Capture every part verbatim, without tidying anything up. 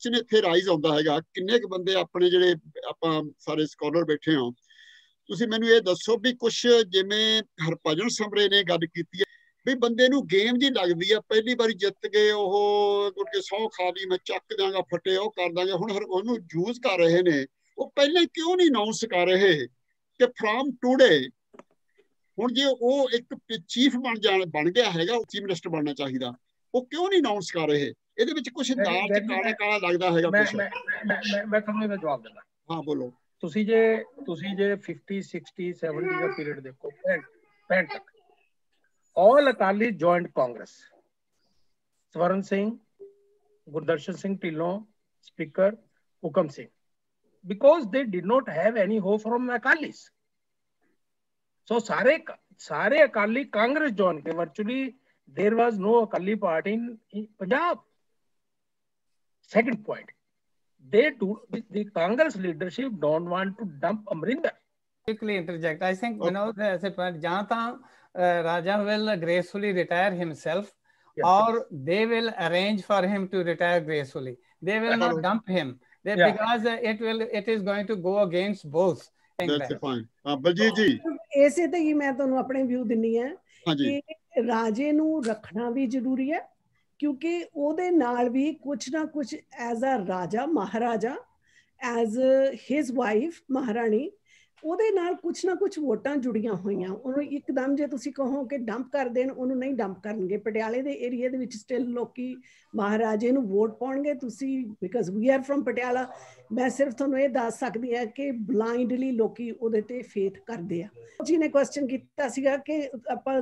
Question ਇੱਥੇ rise ਆਉਂਦਾ ਹੈਗਾ, ਕਿੰਨੇ ਕੁ ਬੰਦੇ ਆਪਣੇ ਜਿਹੜੇ ਆਪਾਂ ਸਾਰੇ ਸਕਾਲਰ ਬੈਠੇ ਹਾਂ, ਤੁਸੀਂ ਮੈਨੂੰ ਇਹ ਦੱਸੋ ਵੀ ਕੁਛ ਜਿਵੇਂ ਹਰਭਜਨ ਸਮਰੇ ਨੇ ਗੱਲ ਕੀਤੀ ਹੈ ਵੀ ਬੰਦੇ ਨੂੰ ਗੇਮ ਜੀ ਲੱਗਦੀ ਆ, ਪਹਿਲੀ ਵਾਰੀ ਜਿੱਤ ਗਏ ਉਹ ਕਿ ਸਹੁੰ ਖਾ ਲਈ ਮੈਂ ਚੱਕ ਦਾਂਗਾ ਫੱਟੇ ਉਹ ਕਰ ਦਾਂਗੇ, ਹੁਣ ਉਹਨੂੰ ਯੂਜ਼ ਕਰ ਰਹੇ ਨੇ, ਉਹ ਪਹਿਲਾਂ ਕਿਉਂ ਨਹੀਂ ਅਨਾਉਂਸ ਕਰ ਰਹੇ ਕਿ ਫਰੋਮ ਟੂਡੇ ਹੁਣ ਜੇ ਉਹ ਇੱਕ ਚੀਫ ਬਣ ਜਾਣ ਬਣ ਗਿਆ ਹੈਗਾ, ਚੀਫ ਮਿਨਿਸਟਰ ਬਣਨਾ ਚਾਹੀਦਾ, ਉਹ ਕਿਉਂ ਨਹੀਂ ਅਨਾਉਂਸ ਕਰ ਰਹੇ? ਇਹਦੇ ਵਿੱਚ ਕੁਛ ਦਾਲ ਚ ਕਾਲਾ ਕਾਲਾ ਲੱਗਦਾ ਹੈਗਾ ਮੈਂ ਕੁਛ। ਮੈਂ ਮੈਂ ਮੈਂ ਤੁਹਾਨੂੰ ਇਹਦਾ ਜਵਾਬ ਦਿੰਦਾ। ਹਾਂ ਬੋਲੋ। ਤੁਸੀਂ ਜੇ ਤੁਸੀਂ ਜੇ फिफ्टी सिक्सटी सेवेंटी ਦਾ ਪੀਰੀਅਡ ਦੇਖੋ, पैंठ ਤੱਕ all Akali joined Congress, Swaran Singh, Gurdarshan Singh Dhillon speaker, ਹੁਕਮ Singh, because they did not have any hope from akalis. So ਸਾਰੇ ਸਾਰੇ Akali Congress join K virtually there was no akali party in, in Punjab. Second point, they do the, the Congress leadership don't want to dump Amrinder. Quickly interject. I think you know as a point, jahan ta Raja will gracefully retire himself, yes, or yes, they will arrange for him to retire gracefully. They will not dump him. They, yeah, because it will it is going to go against both. That's the point. Uh, Baljeet ji, ਇਸੇ ਤੇ ਹੀ ਮੈਂ ਤੁਹਾਨੂੰ ਆਪਣੇ view ਦਿੰਨੀ ਹੈ ਕਿ ਰਾਜੇ ਨੂੰ ਰੱਖਣਾ ਵੀ ਜ਼ਰੂਰੀ ਹੈ, ਕਿਉਂਕਿ ਉਹਦੇ ਨਾਲ ਵੀ ਕੁਛ ਨਾ ਕੁਛ ਐਜ਼ ਅ ਰਾਜਾ ਮਹਾਰਾਜਾ, ਐਜ਼ ਹਿਜ਼ ਵਾਈਫ ਮਹਾਰਾਣੀ, ਉਹਦੇ ਨਾਲ ਕੁਛ ਨਾ ਕੁਛ ਵੋਟਾਂ ਜੁੜੀਆਂ ਹੋਈਆਂ। ਉਹਨੂੰ ਇੱਕਦਮ ਜੇ ਤੁਸੀਂ ਕਹੋ ਕਿ ਡੰਪ ਕਰ ਦੇਣ, ਉਹਨੂੰ ਨਹੀਂ ਡੰਪ ਕਰਨਗੇ। ਪਟਿਆਲੇ ਦੇ ਏਰੀਏ ਦੇ ਵਿੱਚ ਸਟਿਲ ਲੋਕੀ ਮਹਾਰਾਜੇ ਨੂੰ ਵੋਟ ਪਾਉਣਗੇ। ਤੁਸੀਂ because we are from Patiala, ਮੈਂ ਸਿਰਫ ਤੁਹਾਨੂੰ ਇਹ ਦੱਸ ਸਕਦੀ ਹਾਂ ਕਿ ਬਲਾਈਂਡਲੀ ਲੋਕੀ ਉਹਦੇ ਤੇ ਫੇਥ ਕਰਦੇ ਆ। ਜੀ ਨੇ ਕੁਐਸਚਨ ਕੀਤਾ ਸੀਗਾ ਕਿ ਆਪਾਂ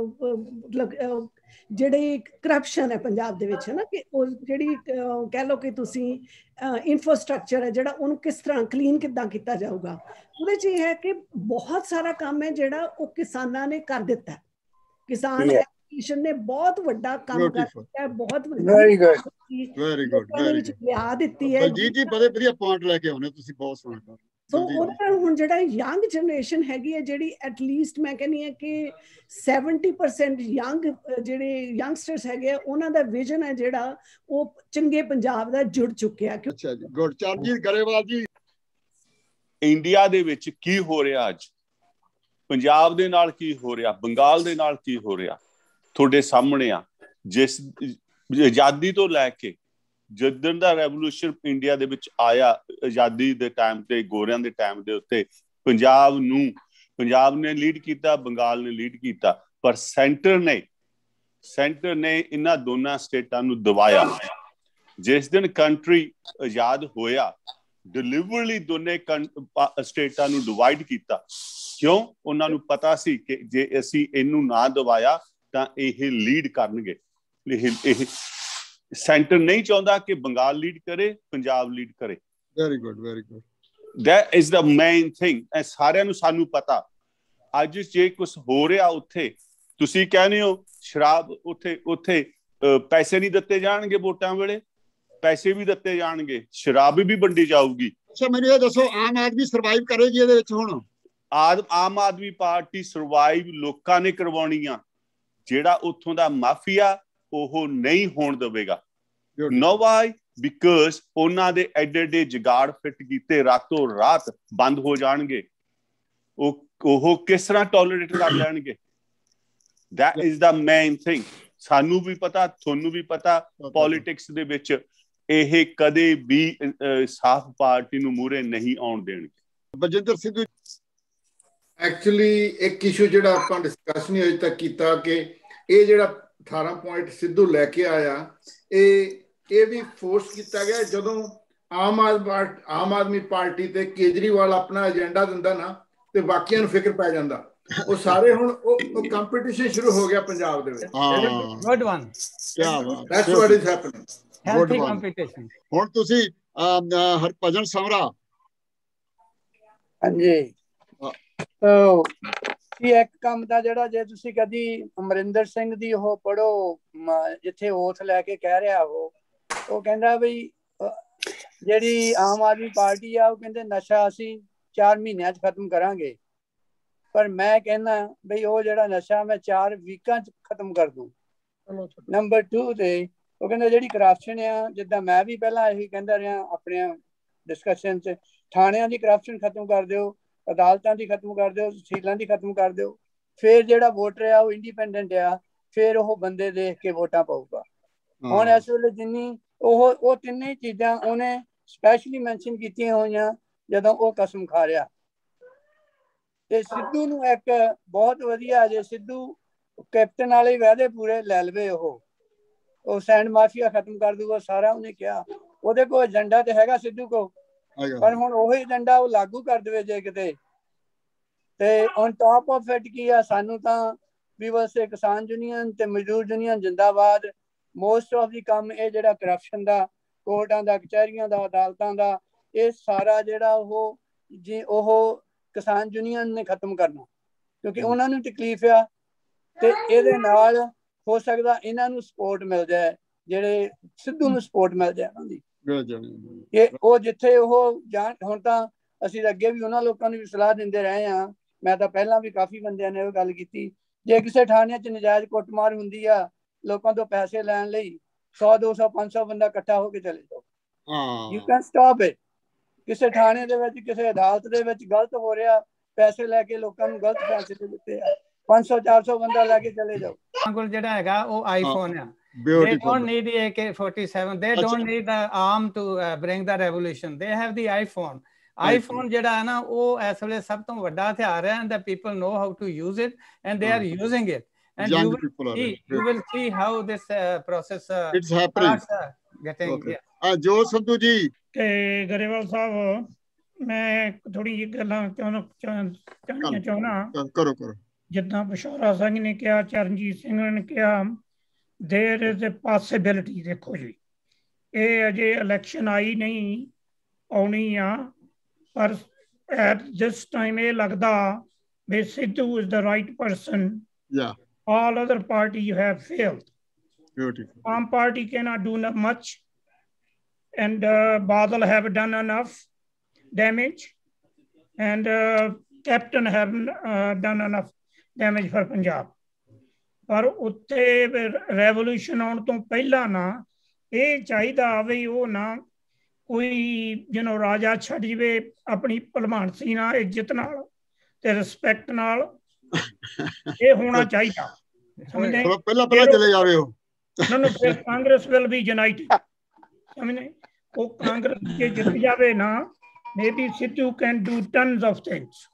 ਜਿਹੜੀ ਕਰਪਸ਼ਨ ਹੈ ਪੰਜਾਬ ਦੇ ਵਿੱਚ ਹੈ ਨਾ, ਕਿ ਉਹ ਜਿਹੜੀ ਕਹਿ ਲਓ ਕਿ ਤੁਸੀਂ ਇਨਫਰਾਸਟਰਕਚਰ ਹੈ ਜਿਹੜਾ, ਉਹਨੂੰ ਕਿਸ ਤਰ੍ਹਾਂ ਕਲੀਨ ਕਿੱਦਾਂ ਕੀਤਾ ਜਾਊਗਾ। ਉਹਦੇ 'ਚ ਇਹ ਹੈ ਕਿ ਬਹੁਤ ਸਾਰਾ ਕੰਮ ਹੈ ਜਿਹੜਾ ਉਹ ਕਿਸਾਨਾਂ ਨੇ ਕਰ ਦਿੱਤਾ। ਕਿਸਾਨ ਐਸੋਸੀਏਸ਼ਨ ਨੇ ਬਹੁਤ ਵੱਡਾ ਕੰਮ ਕਰ ਦਿੱਤਾ, ਬਹੁਤ ਵੈਰੀ ਗੁੱਡ ਵੈਰੀ ਗੁੱਡ ਲਿਆ ਦਿੱਤੀ ਹੈ। ਜੀ ਜੀ ਬੜੇ ਵਧੀਆ ਪੁਆਇੰਟ ਲੈ ਕੇ ਆਉਂਦੇ ਤੁਸੀਂ, ਬਹੁਤ ਸੋਹਣਾ। ਸੋ ਉਹਦੇ ਨਾਲ ਹੁਣ ਜਿਹੜਾ ਯੰਗ ਜਨਰੇਸ਼ਨ ਹੈਗੀ ਹੈ ਜਿਹੜੀ, ਐਟਲੀਸਟ ਮੈਂ ਕਹਿੰਦੀ ਹਾਂ ਕਿ ਸੈਵਨਟੀ ਪਰਸੈਂਟ ਯੰਗ ਜਿਹੜੇ ਯੰਗਸਟਰਸ ਹੈਗੇ ਆ, ਉਹਨਾਂ ਦਾ ਵਿਜ਼ਨ ਹੈ ਜਿਹੜਾ ਉਹ ਚੰਗੇ ਪੰਜਾਬ ਦਾ ਜੁੜ ਚੁੱਕਿਆ। ਅੱਛਾ ਜੀ, ਗੁੱਡ। ਚਰਨਜੀਤ ਗਰੇਵਾਲ ਜੀ, ਇੰਡੀਆ ਦੇ ਵਿੱਚ ਕੀ ਹੋ ਰਿਹਾ ਅੱਜ, ਪੰਜਾਬ ਦੇ ਨਾਲ ਕੀ ਹੋ ਰਿਹਾ, ਬੰਗਾਲ ਦੇ ਨਾਲ ਕੀ ਹੋ ਰਿਹਾ, ਤੁਹਾਡੇ ਸਾਹਮਣੇ ਆ। ਜਿਸ ਆਜ਼ਾਦੀ ਤੋਂ ਲੈ ਕੇ ਜਿੱਦਣ ਦਾ ਰੈਵੋਲੂਸ਼ਨ ਇੰਡੀਆ ਦੇ ਵਿੱਚ ਆਇਆ, ਆਜ਼ਾਦੀ ਦੇ ਟਾਈਮ ਤੇ, ਗੋਰਿਆਂ ਦੇ ਟਾਈਮ ਦੇ ਉੱਤੇ ਪੰਜਾਬ ਨੂੰ ਪੰਜਾਬ ਨੇ ਲੀਡ ਕੀਤਾ, ਬੰਗਾਲ ਨੇ ਲੀਡ ਕੀਤਾ, ਪਰ ਸੈਂਟਰ ਨੇ ਸੈਂਟਰ ਨੇ ਇਹਨਾਂ ਦੋਨਾਂ ਸਟੇਟਾਂ ਨੂੰ ਦਬਾਇਆ। ਜਿਸ ਦਿਨ ਕੰਟਰੀ ਆਜ਼ਾਦ ਹੋਇਆ, ਡਿਲੀਵਰਲੀ ਦੋਨੇ ਸਟੇਟਾਂ ਨੂੰ ਡਿਵਾਈਡ ਕੀਤਾ। ਕਿਉਂ? ਉਹਨਾਂ ਨੂੰ ਪਤਾ ਸੀ ਕਿ ਜੇ ਅਸੀਂ ਇਹਨੂੰ ਨਾ ਦਬਾਇਆ ਤਾਂ ਇਹ ਲੀਡ ਕਰਨਗੇ। ਇਹ ਇਹ ਸੈਂਟਰ ਨਹੀਂ ਚਾਹੁੰਦਾ ਕਿ ਬੰਗਾਲ ਲੀਡ ਕਰੇ, ਪੰਜਾਬ ਲੀਡ ਕਰੇ। Very good very good that is the main thing. ਇਹ ਸਾਰਿਆਂ ਨੂੰ ਸਾਨੂੰ ਪਤਾ। ਅੱਜ ਜੇ ਕੁਛ ਹੋ ਰਿਹਾ ਉੱਥੇ, ਤੁਸੀਂ ਕਹਿੰਦੇ ਹੋ ਸ਼ਰਾਬ, ਉੱਥੇ ਉੱਥੇ ਪੈਸੇ ਨਹੀਂ ਦਿੱਤੇ ਜਾਣਗੇ ਵੋਟਾਂ ਵੇਲੇ, ਪੈਸੇ ਵੀ ਦਿੱਤੇ ਜਾਣਗੇ, ਸ਼ਰਾਬ ਵੀ ਵੰਡੀ ਜਾਊਗੀ। ਅੱਛਾ ਮੈਨੂੰ ਇਹ ਦੱਸੋ, ਆਮ ਆਦਮੀ ਸਰਵਾਈਵ ਕਰੇਗੀ ਇਹਦੇ ਵਿੱਚ? ਹੁਣ ਆਦ ਆਮ ਆਦਮੀ ਪਾਰਟੀ ਸਰਵਾਈਵ ਲੋਕਾਂ ਨੇ ਕਰਵਾਉਣੀ ਆ। ਜਿਹੜਾ ਉੱਥੋਂ ਦਾ ਮਾਫੀਆ ਉਹ ਨਹੀਂ ਹੋਣ ਦੇਵੇਗਾ। ਨੋ ਵਾਈ? ਬਿਕਾਜ਼ ਉਹਨਾਂ ਦੇ ਐਡੇ ਐਡੇ ਜਗਾੜ ਫਿੱਟ ਕੀਤੇ ਰਾਤੋਂ ਰਾਤ ਬੰਦ ਹੋ ਜਾਣਗੇ। ਉਹ ਉਹ ਕਿਸ ਤਰ੍ਹਾਂ ਟੋਲਰੇਟ ਕਰ ਲੈਣਗੇ? That is the main thing. ਸਾਨੂੰ ਵੀ ਪਤਾ, ਤੁਹਾਨੂੰ ਵੀ ਪਤਾ, ਪੋਲੀਟਿਕਸ ਦੇ ਵਿੱਚ ਇਹ ਕਦੇ ਵੀ ਸਾਫ਼ ਪਾਰਟੀ ਨੂੰ ਮੂਹਰੇ ਨਹੀਂ ਆਉਣ ਦੇਣਗੇ। ਬਲਜਿੰਦਰ ਸਿੱਧੂ, ਐਕਚੁਅਲੀ ਇੱਕ ਇਸ਼ੂ ਜਿਹੜਾ ਆਪਾਂ ਡਿਸਕਸ ਨਹੀਂ ਅਜੇ ਤੱਕ ਕੀਤਾ ਕਿ ਇਹ ਜਿਹੜਾ ਅਠਾਰਾਂ ਪੁਆਇੰਟ ਸਿੱਧੂ ਲੈ ਕੇ ਆਇਆ, ਇਹ ਇਹ ਵੀ ਫੋਰਸ ਕੀਤਾ ਗਿਆ ਜਦੋਂ ਆਮ ਆਦਮੀ ਆਮ ਆਦਮੀ ਪਾਰਟੀ ਤੇ ਕੇਜਰੀਵਾਲ ਆਪਣਾ ਏਜੰਡਾ ਦਿੰਦਾ ਨਾ, ਤੇ ਬਾਕੀਆਂ ਨੂੰ ਫਿਕਰ ਪੈ ਜਾਂਦਾ। ਉਹ ਸਾਰੇ ਹੁਣ ਉਹ ਕੰਪੀਟੀਸ਼ਨ ਸ਼ੁਰੂ ਹੋ ਗਿਆ ਪੰਜਾਬ ਦੇ ਵਿੱਚ। Good one, that's what is happening, healthy competition. ਹੁਣ ਤੁਸੀਂ ਹਰਭਜਨ ਸਮਰਾ। ਹਾਂਜੀ, ਇਹ ਇੱਕ ਕੰਮ ਦਾ ਜਿਹੜਾ, ਜੇ ਤੁਸੀਂ ਕਦੀ ਅਮਰਿੰਦਰ ਸਿੰਘ ਦੀ ਉਹ ਪੜ੍ਹੋ, ਜਿੱਥੇ ਓਥ ਲੈ ਕੇ ਕਹਿ ਰਿਹਾ ਉਹ ਉਹ ਕਹਿੰਦਾ ਬਈ ਜਿਹੜੀ ਆਮ ਆਦਮੀ ਪਾਰਟੀ ਆ, ਉਹ ਕਹਿੰਦੇ ਨਸ਼ਾ ਅਸੀਂ ਚਾਰ ਮਹੀਨਿਆਂ 'ਚ ਖਤਮ ਕਰਾਂਗੇ, ਪਰ ਮੈਂ ਕਹਿੰਦਾ ਬਈ ਉਹ ਜਿਹੜਾ ਨਸ਼ਾ ਮੈਂ ਚਾਰ ਵੀਕਾਂ 'ਚ ਖਤਮ ਕਰ ਦੂੰ। ਨੰਬਰ ਟੂ ਤੇ ਉਹ ਕਹਿੰਦਾ ਜਿਹੜੀ ਕਰਪਸ਼ਨ ਆ, ਜਿੱਦਾਂ ਮੈਂ ਵੀ ਪਹਿਲਾਂ ਇਹੀ ਕਹਿੰਦਾ ਰਿਹਾ ਆਪਣੀਆਂ ਡਿਸਕਸ਼ਨ 'ਚ, ਥਾਣਿਆਂ ਦੀ ਕਰਪਸ਼ਨ ਖਤਮ ਕਰ ਦਿਓ, ਅਦਾਲਤਾਂ ਦੀ ਖਤਮ ਕਰ ਦਿਓ, ਤਹਿਸੀਲਾਂ ਦੀ ਖਤਮ ਕਰ ਦਿਓ, ਫਿਰ ਜਿਹੜਾ ਵੋਟਰ ਆ ਉਹ ਇੰਡੀਪੈਂਡੈਂਟ ਆ, ਫਿਰ ਉਹ ਬੰਦੇ ਦੇਖ ਕੇ ਵੋਟਾਂ ਪਾਊਗਾ। ਹੁਣ ਇਸ ਵੇਲੇ ਜਿੰਨੀ ਉਹ ਉਹ ਤਿੰਨੇ ਚੀਜ਼ਾਂ ਉਹਨੇ ਸਪੈਸ਼ਲੀ ਮੈਂਸ਼ਨ ਕੀਤੀਆਂ ਹੋਈਆਂ ਜਦੋਂ ਉਹ ਕਸਮ ਖਾ ਰਿਹਾ। ਤੇ ਸਿੱਧੂ ਨੂੰ ਇੱਕ ਬਹੁਤ ਵਧੀਆ, ਜੇ ਸਿੱਧੂ ਕੈਪਟਨ ਵਾਲੇ ਵਾਅਦੇ ਪੂਰੇ ਲੈ ਲਵੇ, ਉਹ ਉਹ ਸੈਂਡ ਮਾਫੀਆ ਖਤਮ ਕਰ ਦੂਗਾ ਸਾਰਾ, ਉਹਨੇ ਕਿਹਾ। ਉਹਦੇ ਕੋਲ ਏਜੰਡਾ ਤੇ ਹੈਗਾ ਸਿੱਧੂ ਕੋ, ਪਰ ਹੁਣ ਉਹੀ ਏਜੰਡਾ ਉਹ ਲਾਗੂ ਕਰ ਦੇਵੇ ਜੇ ਕਿਤੇ। ਤੇ ਔਨ ਟਾਪ ਆਫ ਇਟ ਕੀ ਆ, ਸਾਨੂੰ ਤਾਂ ਵੀ ਬਸ ਕਿਸਾਨ ਯੂਨੀਅਨ ਤੇ ਮਜ਼ਦੂਰ ਯੂਨੀਅਨ ਜਿੰਦਾਬਾਦ। ਮੋਸਟ ਆਫ ਦੀ ਕੰਮ ਇਹ ਜਿਹੜਾ ਕਰਪਸ਼ਨ ਦਾ, ਕੋਰਟਾਂ ਦਾ, ਕਚਹਿਰੀਆਂ ਦਾ, ਅਦਾਲਤਾਂ ਦਾ, ਇਹ ਸਾਰਾ ਜਿਹੜਾ ਉਹ ਜੀ ਉਹ ਕਿਸਾਨ ਯੂਨੀਅਨ ਨੇ ਖਤਮ ਕਰਨਾ, ਕਿਉਂਕਿ ਉਹਨਾਂ ਨੂੰ ਤਕਲੀਫ ਆ। ਤੇ ਇਹਦੇ ਨਾਲ ਹੋ ਸਕਦਾ ਇਹਨਾਂ ਨੂੰ ਸਪੋਰਟ ਮਿਲ ਜਾਏ, ਜਿਹੜੇ ਸਿੱਧੂ ਨੂੰ ਸਪੋਰਟ ਮਿਲ ਜਾਏ ਉਹਨਾਂ ਦੀ, ਕਿ ਉਹ ਜਿੱਥੇ ਉਹ ਜਾਣ। ਹੁਣ ਤਾਂ ਅਸੀਂ ਅੱਗੇ ਵੀ ਉਹਨਾਂ ਲੋਕਾਂ ਨੂੰ ਵੀ ਸਲਾਹ ਦਿੰਦੇ ਰਹੇ ਹਾਂ, ਮੈਂ ਤਾਂ ਪਹਿਲਾਂ ਵੀ ਕਾਫੀ ਬੰਦਿਆਂ ਨੇ ਉਹ ਗੱਲ ਕੀਤੀ, ਜੇ ਕਿਸੇ ਥਾਣੇ 'ਚ ਨਜਾਇਜ਼ ਕੁੱਟਮਾਰ ਹੁੰਦੀ ਆ ਲੋਕਾਂ ਤੋਂ ਪੈਸੇ ਲੈਣ ਲਈ, ਸੌ ਦੋ ਸੌ ਪੰਜ ਸੌ ਬੰਦਾ ਇਕੱਠਾ ਹੋ ਕੇ ਚਲੇ ਜਾਓ। You can stop it. ਕਿਸੇ ਥਾਣੇ ਦੇ ਵਿੱਚ, ਕਿਸੇ ਅਦਾਲਤ ਦੇ ਵਿੱਚ ਗਲਤ ਹੋ ਰਿਹਾ, ਪੈਸੇ ਲੈ ਕੇ ਲੋਕਾਂ ਨੂੰ ਗਲਤ ਫੈਸਲੇ ਦਿੱਤੇ ਆ, ਪੰਜ ਸੌ ਚਾਰ ਸੌ ਬੰਦਾ ਲੈ ਕੇ ਚਲੇ ਜਾਓ। ਕੋਲ ਜਿਹੜਾ ਹੈਗਾ ਉਹ ਆਈਫੋਨ ਆ। They don't need the A K forty-seven. They don't need the arm to uh, bring the revolution. They have the iPhone. iPhone ਜਿਹੜਾ ਹੈ ਨਾ ਉਹ ਇਸ ਵੇਲੇ ਸਭ ਤੋਂ ਵੱਡਾ ਹਥਿਆਰ ਹੈ, and the people know how to use it and they are using it. And you will see, you will see how this uh, process uh, it's happening. Starts, uh, getting okay. yeah. uh, ਜੋ ਸੰਧੂ ਜੀ ਤੇ ਗਰੇਵਾਲ ਸਾਹਿਬ, ਮੈਂ ਥੋੜੀ ਜਿਹੀ ਗੱਲਾਂ ਚਾਹਣਾ ਚਾਹਣਾ ਕਰੋ ਕਰੋ। ਜਿੱਦਾਂ ਪਿਸ਼ੌਰਾ ਸਿੰਘ ਨੇ ਕਿਹਾ, ਚਰਨਜੀਤ ਸਿੰਘ ਨੇ ਕਿਹਾ, ਦੇਰ ਇਜ਼ ਅ ਪੋਸੀਬਿਲਿਟੀ। ਦੇਖੋ ਜੀ, ਇਹ ਅਜੇ ਇਲੈਕਸ਼ਨ ਆਈ ਨਹੀਂ, ਆਉਣੀ ਆ, ਪਰ ਐਟ ਦਿਸ ਟਾਈਮ ਇਹ ਲੱਗਦਾ ਵੀ Sidhu is the right person. Yeah. All other parties have failed. Beautiful. Aam Party cannot do much, and uh, Badal have done enough damage, and uh, Captain haven't uh, done enough damage for Punjab. पर उत्थे revolution आउण तो पहला ना ये चाहिदा आवे, वो ना कोई जिन्हों राजा छड़ जावे अपनी भलमानसी नाल, इज्जत नाल ते रिस्पैक्ट नाल। ये होना चाहिए। समझे? पहला पहला चले जावे हो। no no फिर कांग्रेस विल बी यूनाइटेड। समझे? वो कांग्रेस के जित जावे ना, maybe Sidhu can do tons of things।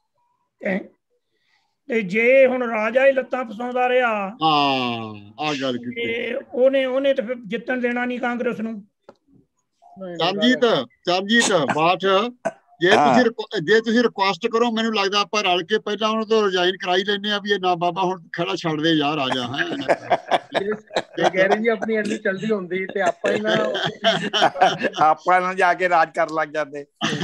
ਤੇ ਜੇ ਹੁਣ ਰਾਜਾ ਹੀ ਲੱਤਾਂ ਫਸਾਉਂਦਾ ਰਿਹਾ, ਹਾਂ ਆ ਗੱਲ ਕੀਤੀ, ਤੇ ਉਹਨੇ ਉਹਨੇ ਤੇ ਫਿਰ ਜਿੱਤਣ ਦੇਣਾ ਨਹੀਂ ਕਾਂਗਰਸ ਨੂੰ। ਚਰਨਜੀਤ ਚਰਨਜੀਤ ਬਾਠ, ਜੇ ਤੁਸੀਂ ਜੇ ਤੁਸੀਂ ਰਿਕੁਐਸਟ ਕਰੋ, ਮੈਨੂੰ ਲੱਗਦਾ ਆਪਾਂ ਰਲ ਕੇ ਪਹਿਲਾਂ ਉਹਨਾਂ ਤੋਂ ਰਿਜ਼ਾਈਨ ਕਰਾਈ ਲੈਂਦੇ ਆ ਵੀ ਇਹ ਨਾ ਬਾਬਾ ਹੁਣ ਖੜਾ ਛੱਡ ਦੇ ਯਾਰ, ਆ ਜਾ। ਹੈ ਜੇ ਕਹਿ ਰਹੀ ਆਪਣੀ ਐਡੀ ਚਲਦੀ ਹੁੰਦੀ ਤੇ ਆਪਾਂ ਹੀ ਨਾ ਆਪਾਂ ਨਾ ਜਾ ਕੇ ਰਾਜ ਕਰ ਲੱਗ ਜਾਂਦੇ।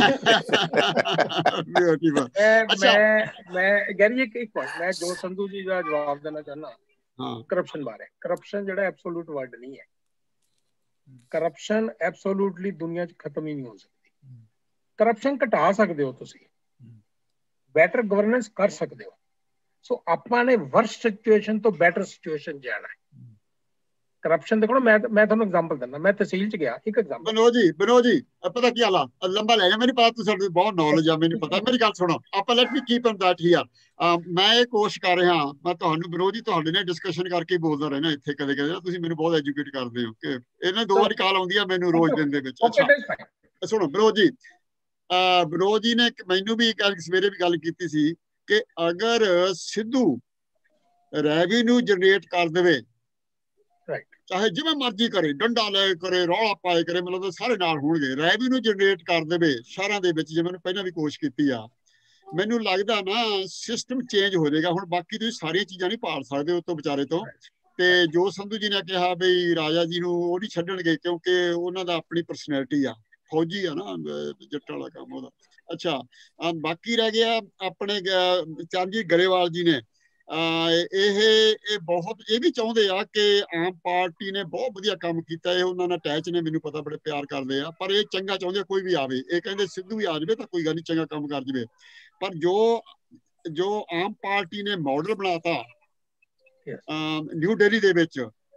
ਮੈਂ ਮੈਂ ਗੈਰੀ ਇੱਕ ਇੱਕ ਪੁਆਇੰਟ ਮੈਂ ਜੋ ਸੰਧੂ ਜੀ ਦਾ ਜਵਾਬ ਦੇਣਾ ਚਾਹੁੰਦਾ ਹਾਂ ਕਰਪਸ਼ਨ ਬਾਰੇ। ਕਰਪਸ਼ਨ ਜਿਹੜਾ ਐਬਸੋਲੂਟ ਵਰਡ ਨਹੀਂ ਹੈ। ਕਰਪਸ਼ਨ ਐਬਸੋਲੂਟਲੀ ਦੁਨੀਆ 'ਚ ਖਤਮ ਹੀ ਨਹੀਂ ਹੋ ਸਕਦੀ। ਕਰਪਸ਼ਨ ਘਟਾ ਸਕਦੇ ਹੋ ਤੁਸੀਂ, ਬੈਟਰ ਗਵਰਨੈਂਸ ਕਰ ਸਕਦੇ ਹੋ। ਸੋ ਆਪਾਂ ਨੇ ਵਰਸਟ ਸਿਚੁਏਸ਼ਨ ਤੋਂ ਬੈਟਰ ਸਿਚੁਏਸ਼ਨ ਜਾਣਾ ਹੈ। ਕਰਪਸ਼ਨ ਦੇਖੋ, ਮੈਂ ਮੈਂ ਤੁਹਾਨੂੰ ਐਗਜ਼ਾਮਪਲ ਦਿੰਦਾ। ਮੈਂ ਤਹਿਸੀਲ 'ਚ ਗਿਆ, ਇੱਕ ਐਗਜ਼ਾਮਪਲ। ਬਨੋ ਜੀ ਬਨੋ ਜੀ ਪਤਾ ਕੀ ਹਾਲ ਆ, ਲੰਬਾ ਲੈ ਜਾ, ਮੈਨੂੰ ਪਤਾ ਤੁਸੀਂ ਸਾਡੇ ਬਹੁਤ ਨੌਲੇਜ ਆ, ਮੈਨੂੰ ਪਤਾ। ਮੇਰੀ ਗੱਲ ਸੁਣੋ, ਆਪਾਂ let me keep on that here. ਮੈਂ ਇਹ ਕੋਸ਼ਿਸ਼ ਕਰ ਰਿਹਾ, ਮੈਂ ਤੁਹਾਨੂੰ ਬਨੋ ਜੀ ਤੁਹਾਡੇ ਨਾਲ ਡਿਸਕਸ਼ਨ ਕਰਕੇ ਬੋਲਦਾ ਰਹਿਣਾ ਇੱਥੇ ਕਦੇ ਕਦੇ। ਤੁਸੀਂ ਮੈਨੂੰ ਬਹੁਤ ਐਜੂਕੇਟ ਕਰਦੇ ਹੋ ਕਿ ਇਹਨਾਂ ਦੋ ਵਾਰੀ ਕਾਲ ਆਉਂਦੀ ਆ ਮੈਨੂੰ ਰੋਜ਼ ਦਿਨ ਦੇ ਵਿੱਚ। ਅੱਛਾ ਸੁਣੋ ਬਨੋ ਜੀ, ਬਨੋ ਜੀ ਨੇ ਮੈਨੂੰ ਵੀ ਸਵੇਰੇ ਵੀ ਗੱਲ ਕੀਤੀ ਸੀ ਕਿ ਅਗਰ ਸਿੱਧੂ ਰੈਵਨਿਊ ਜਨਰੇਟ ਕਰ ਦੇਵੇ, ਚਾਹੇ ਜਿਵੇਂ ਮਰਜ਼ੀ ਕਰੇ, ਡੰਡਾ ਲੈ ਕਰੇ, ਰੌਲਾ ਪਾਏ ਕਰੇ, ਮਤਲਬ ਸਾਰੇ ਨਾਲ ਹੋਣਗੇ, ਰੈਵਨਿਊ ਜਨਰੇਟ ਕਰ ਦੇਵੇ ਸ਼ਹਿਰਾਂ ਦੇ ਵਿੱਚ, ਜਿਵੇਂ ਪਹਿਲਾਂ ਵੀ ਕੋਸ਼ਿਸ਼ ਕੀਤੀ ਆ, ਮੈਨੂੰ ਲੱਗਦਾ ਨਾ ਸਿਸਟਮ ਚੇਂਜ ਹੋ ਜਾਏਗਾ। ਹੁਣ ਬਾਕੀ ਤੁਸੀਂ ਸਾਰੀਆਂ ਚੀਜ਼ਾਂ ਨਹੀਂ ਪਾਲ ਸਕਦੇ ਉਹ ਤੋਂ ਵਿਚਾਰੇ ਤੋਂ। ਤੇ ਜੋ ਸੰਧੂ ਜੀ ਨੇ ਕਿਹਾ ਬਈ ਰਾਜਾ ਜੀ ਨੂੰ ਉਹ ਨਹੀਂ ਛੱਡਣਗੇ ਕਿਉਂਕਿ ਉਹਨਾਂ ਦਾ ਆਪਣੀ ਪਰਸਨੈਲਿਟੀ ਆ, ਫੌਜੀ ਆ ਨਾ, ਜੱਟ ਵਾਲਾ ਕੰਮ ਉਹਦਾ। ਅੱਛਾ ਬਾਕੀ ਰਹਿ ਗਿਆ ਆਪਣੇ ਚਰਨਜੀਤ ਗਰੇਵਾਲ ਜੀ ਨੇ, ਇਹ ਇਹ ਬਹੁਤ ਇਹ ਵੀ ਚਾਹੁੰਦੇ ਆ ਕਿ ਆਮ ਪਾਰਟੀ ਨੇ ਬਹੁਤ ਵਧੀਆ ਕੰਮ ਕੀਤਾ, ਇਹ ਉਹਨਾਂ ਨਾਲ ਅਟੈਚ ਨੇ, ਮੈਨੂੰ ਪਤਾ ਬੜੇ ਪਿਆਰ ਕਰਦੇ ਆ, ਪਰ ਇਹ ਚੰਗਾ ਚਾਹੁੰਦੇ ਕੋਈ ਵੀ ਆਵੇ। ਇਹ ਕਹਿੰਦੇ ਸਿੱਧੂ ਵੀ ਆ ਜਾਵੇ ਤਾਂ ਕੋਈ ਗੱਲ ਨਹੀਂ, ਚੰਗਾ ਕੰਮ ਕਰ ਜਾਵੇ। ਪਰ ਜੋ ਜੋ ਆਮ ਪਾਰਟੀ ਨੇ ਮਾਡਲ ਬਣਾਤਾ ਨਿਊ ਦਿੱਲੀ ਦੇ ਵਿੱਚ,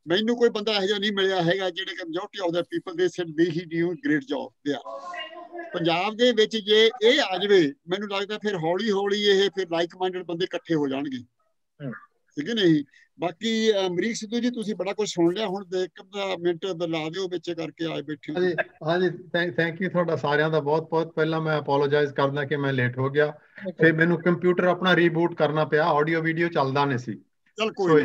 ਮੈਨੂੰ ਕੋਈ ਬੰਦਾ ਇਹੋ ਜਿਹਾ ਨਹੀਂ ਮਿਲਿਆ ਹੈਗਾ ਜਿਹੜੇ ਕਿ majority of the people they said we he do great job there. Punjab ਦੇ ਵਿੱਚ ਜੇ ਇਹ ਆ ਜਾਵੇ ਮੈਨੂੰ ਲੱਗਦਾ ਫਿਰ ਹੌਲੀ ਹੌਲੀ ਇਹ ਫਿਰ ਲਾਈਕ ਮਾਈਂਡਡ ਬੰਦੇ ਇਕੱਠੇ ਹੋ ਜਾਣਗੇ, ਠੀਕ ਹੈ ਨਹੀਂ। ਬਾਕੀ ਅਮਰੀਕ ਸਿੱਧੂ ਜੀ ਤੁਸੀਂ ਬੜਾ ਕੁਝ ਸੁਣ ਲਿਆ, ਹੁਣ ਇੱਕ ਮਿੰਟ ਲਾ ਦਿਓ ਵਿੱਚ ਕਰਕੇ ਆਏ ਬੈਠੇ। ਹਾਂਜੀ ਹਾਂਜੀ ਥੈਂਕ ਯੂ ਤੁਹਾਡਾ ਸਾਰਿਆਂ ਦਾ ਬਹੁਤ ਬਹੁਤ। ਪਹਿਲਾਂ ਮੈਂ ਅਪੋਲੋਜਾਈਜ਼ ਕਰਦਾ ਕਿ ਮੈਂ ਲੇਟ ਹੋ ਗਿਆ, ਫਿਰ ਮੈਨੂੰ ਕੰਪਿਊਟਰ ਆਪਣਾ ਰੀਬੂਟ ਕਰਨਾ ਪਿਆ, ਆਡੀਓ ਵੀਡੀਓ ਚੱਲਦਾ ਨਹੀਂ ਸੀ। ਚਲ ਕੋਈ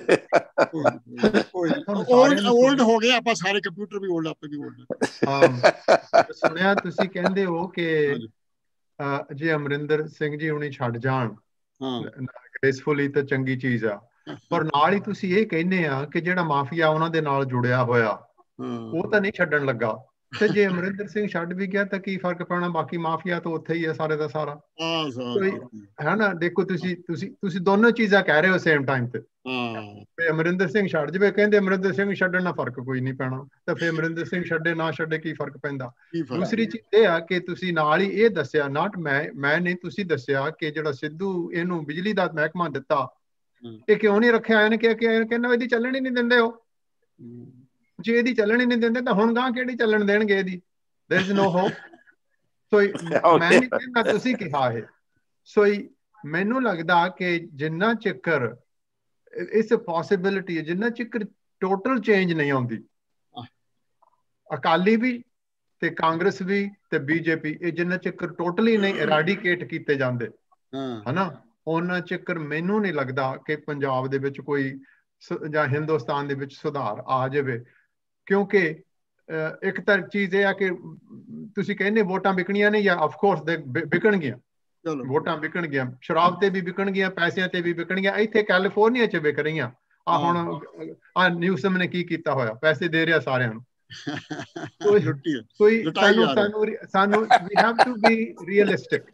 ਨਹੀਂ ਕੋਈ ਨਹੀਂ ਓਲਡ ਹੋ ਗਏ ਆਪਾਂ ਸਾਰੇ, ਕੰਪਿਊਟਰ ਵੀ ਓਲਡ ਆਪੇ ਵੀ ਓਲਡ। ਹਾਂ ਸੁਣਿਆ ਤੁਸੀਂ ਕਹਿੰਦੇ ਹੋ ਕਿ ਜੇ ਅਮਰਿੰਦਰ ਸਿੰਘ ਜੀ ਹੁਣੀ ਛੱਡ ਜਾਣ ਗ੍ਰੇਸਫੁਲੀ ਤਾਂ ਚੰਗੀ ਚੀਜ਼ ਆ, ਪਰ ਨਾਲ ਹੀ ਤੁਸੀਂ ਇਹ ਕਹਿੰਦੇ ਆ ਕਿ ਜਿਹੜਾ ਮਾਫੀਆ ਉਹਨਾਂ ਦੇ ਨਾਲ ਜੁੜਿਆ ਹੋਇਆ ਉਹ ਤਾਂ ਨਹੀਂ ਛੱਡਣ ਲੱਗਾ, ਤੇ ਜੇ ਅਮਰਿੰਦਰ ਸਿੰਘ ਛੱਡ ਵੀ ਗਿਆ ਤਾਂ ਕੀ ਫਰਕ ਪੈਣਾ, ਬਾਕੀ ਮਾਫੀਆ ਤਾਂ ਉੱਥੇ ਹੀ ਹੈ ਸਾਰੇ ਦਾ ਸਾਰਾ, ਹੈ ਨਾ। ਦੇਖੋ ਤੁਸੀਂ ਤੁਸੀਂ ਤੁਸੀਂ ਦੋਨੋਂ ਚੀਜ਼ਾਂ ਕਹਿ ਰਹੇ ਹੋ ਸੇਮ ਟਾਈਮ ਤੇ। ਤੇ ਅਮਰਿੰਦਰ ਸਿੰਘ ਛੱਡ ਜਾਵੇ, ਕਹਿੰਦੇ ਅਮਰਿੰਦਰ ਸਿੰਘ ਛੱਡਣ ਨਾਲ ਫਰਕ ਕੋਈ ਨਹੀਂ ਪੈਣਾ, ਤਾਂ ਫਿਰ ਅਮਰਿੰਦਰ ਸਿੰਘ ਛੱਡੇ ਨਾ ਛੱਡੇ ਕੀ ਫਰਕ ਪੈਂਦਾ। ਦੂਸਰੀ ਚੀਜ਼ ਇਹ ਆ ਕਿ ਤੁਸੀਂ ਨਾਲ ਹੀ ਇਹ ਦੱਸਿਆ, ਨਾਟ ਮੈਂ ਮੈਂ ਨਹੀਂ ਤੁਸੀਂ ਦੱਸਿਆ ਕਿ ਜਿਹੜਾ ਸਿੱਧੂ ਇਹਨੂੰ ਬਿਜਲੀ ਦਾ ਮਹਿਕਮਾ ਦਿੱਤਾ ਇਹ ਕਿਉਂ ਨਹੀਂ ਰੱਖਿਆ, ਇਹਨੇ ਕਿਹਾ ਕਿ ਕਹਿੰਦਾ ਇਹਦੀ ਚੱਲਣ ਹੀ ਨਹੀਂ ਦਿੰਦੇ ਉਹ, ਜੇ ਇਹਦੀ ਚੱਲਣ ਹੀ ਨਹੀਂ ਦਿੰਦੇ ਤਾਂ ਹੁਣ ਗਾਂ ਕਿਹੜੀ ਚੱਲਣ ਦੇਣਗੇ ਇਹਦੀ, there is no hope. So ਮੈਂ ਨਹੀਂ ਕਹਿੰਦਾ ਤੁਸੀਂ ਕਿਹਾ ਹੈ। ਸੋ ਮੈਨੂੰ ਲੱਗਦਾ ਕਿ ਜਿੰਨਾ ਚੱਕਰ ਇਸ ਪੋਸਿਬਿਲਿਟੀ ਹੈ, ਜਿੰਨਾ ਚੱਕਰ ਟੋਟਲ ਚੇਂਜ ਨਹੀਂ ਆਉਂਦੀ, ਅਕਾਲੀ ਵੀ ਤੇ ਕਾਂਗਰਸ ਵੀ ਤੇ ਬੀਜੇਪੀ ਇਹ ਜਿੰਨਾ ਚੱਕਰ ਟੋਟਲੀ ਨਹੀਂ ਇਰਾਡੀਕੇਟ ਕੀਤੇ ਜਾਂਦੇ ਹਨਾ, ਉਹਨਾਂ ਚੱਕਰ ਮੈਨੂੰ ਨਹੀਂ ਲੱਗਦਾ ਕਿ ਪੰਜਾਬ ਦੇ ਵਿੱਚ ਕੋਈ ਜਾਂ ਹਿੰਦੁਸਤਾਨ ਦੇ ਵਿੱਚ ਸੁਧਾਰ ਆ ਜਾਵੇ। ਕਿਉਂਕਿ ਇੱਕ ਤਾਂ ਚੀਜ਼ ਇਹ ਆ ਕਿ ਤੁਸੀਂ ਕਹਿੰਦੇ ਵੋਟਾਂ ਵਿਕਣੀਆਂ ਨੇ, ਜਾਂ ਆਫਕੋਰਸ ਦੇ ਵਿਕਣਗੀਆਂ, ਵੋਟਾਂ ਵਿਕਣਗੀਆਂ, ਸ਼ਰਾਬ ਤੇ ਵੀ ਵਿਕਣਗੀਆਂ, ਪੈਸਿਆਂ ਤੇ ਵੀ ਵਿਕਣਗੀਆਂ। ਇੱਥੇ ਕੈਲੀਫੋਰਨੀਆ ਚ ਵਿਕ ਰਹੀਆਂ। ਆ ਹੁਣ ਆ ਨਿਊਜ਼ਮ ਨੇ ਕੀ ਕੀਤਾ ਹੋਇਆ, ਪੈਸੇ ਦੇ ਰਿਹਾ ਸਾਰਿਆਂ ਨੂੰ। ਕੋਈ ਸਾਨੂੰ ਸਾਨੂੰ ਸਾਨੂੰ we have to be realistic.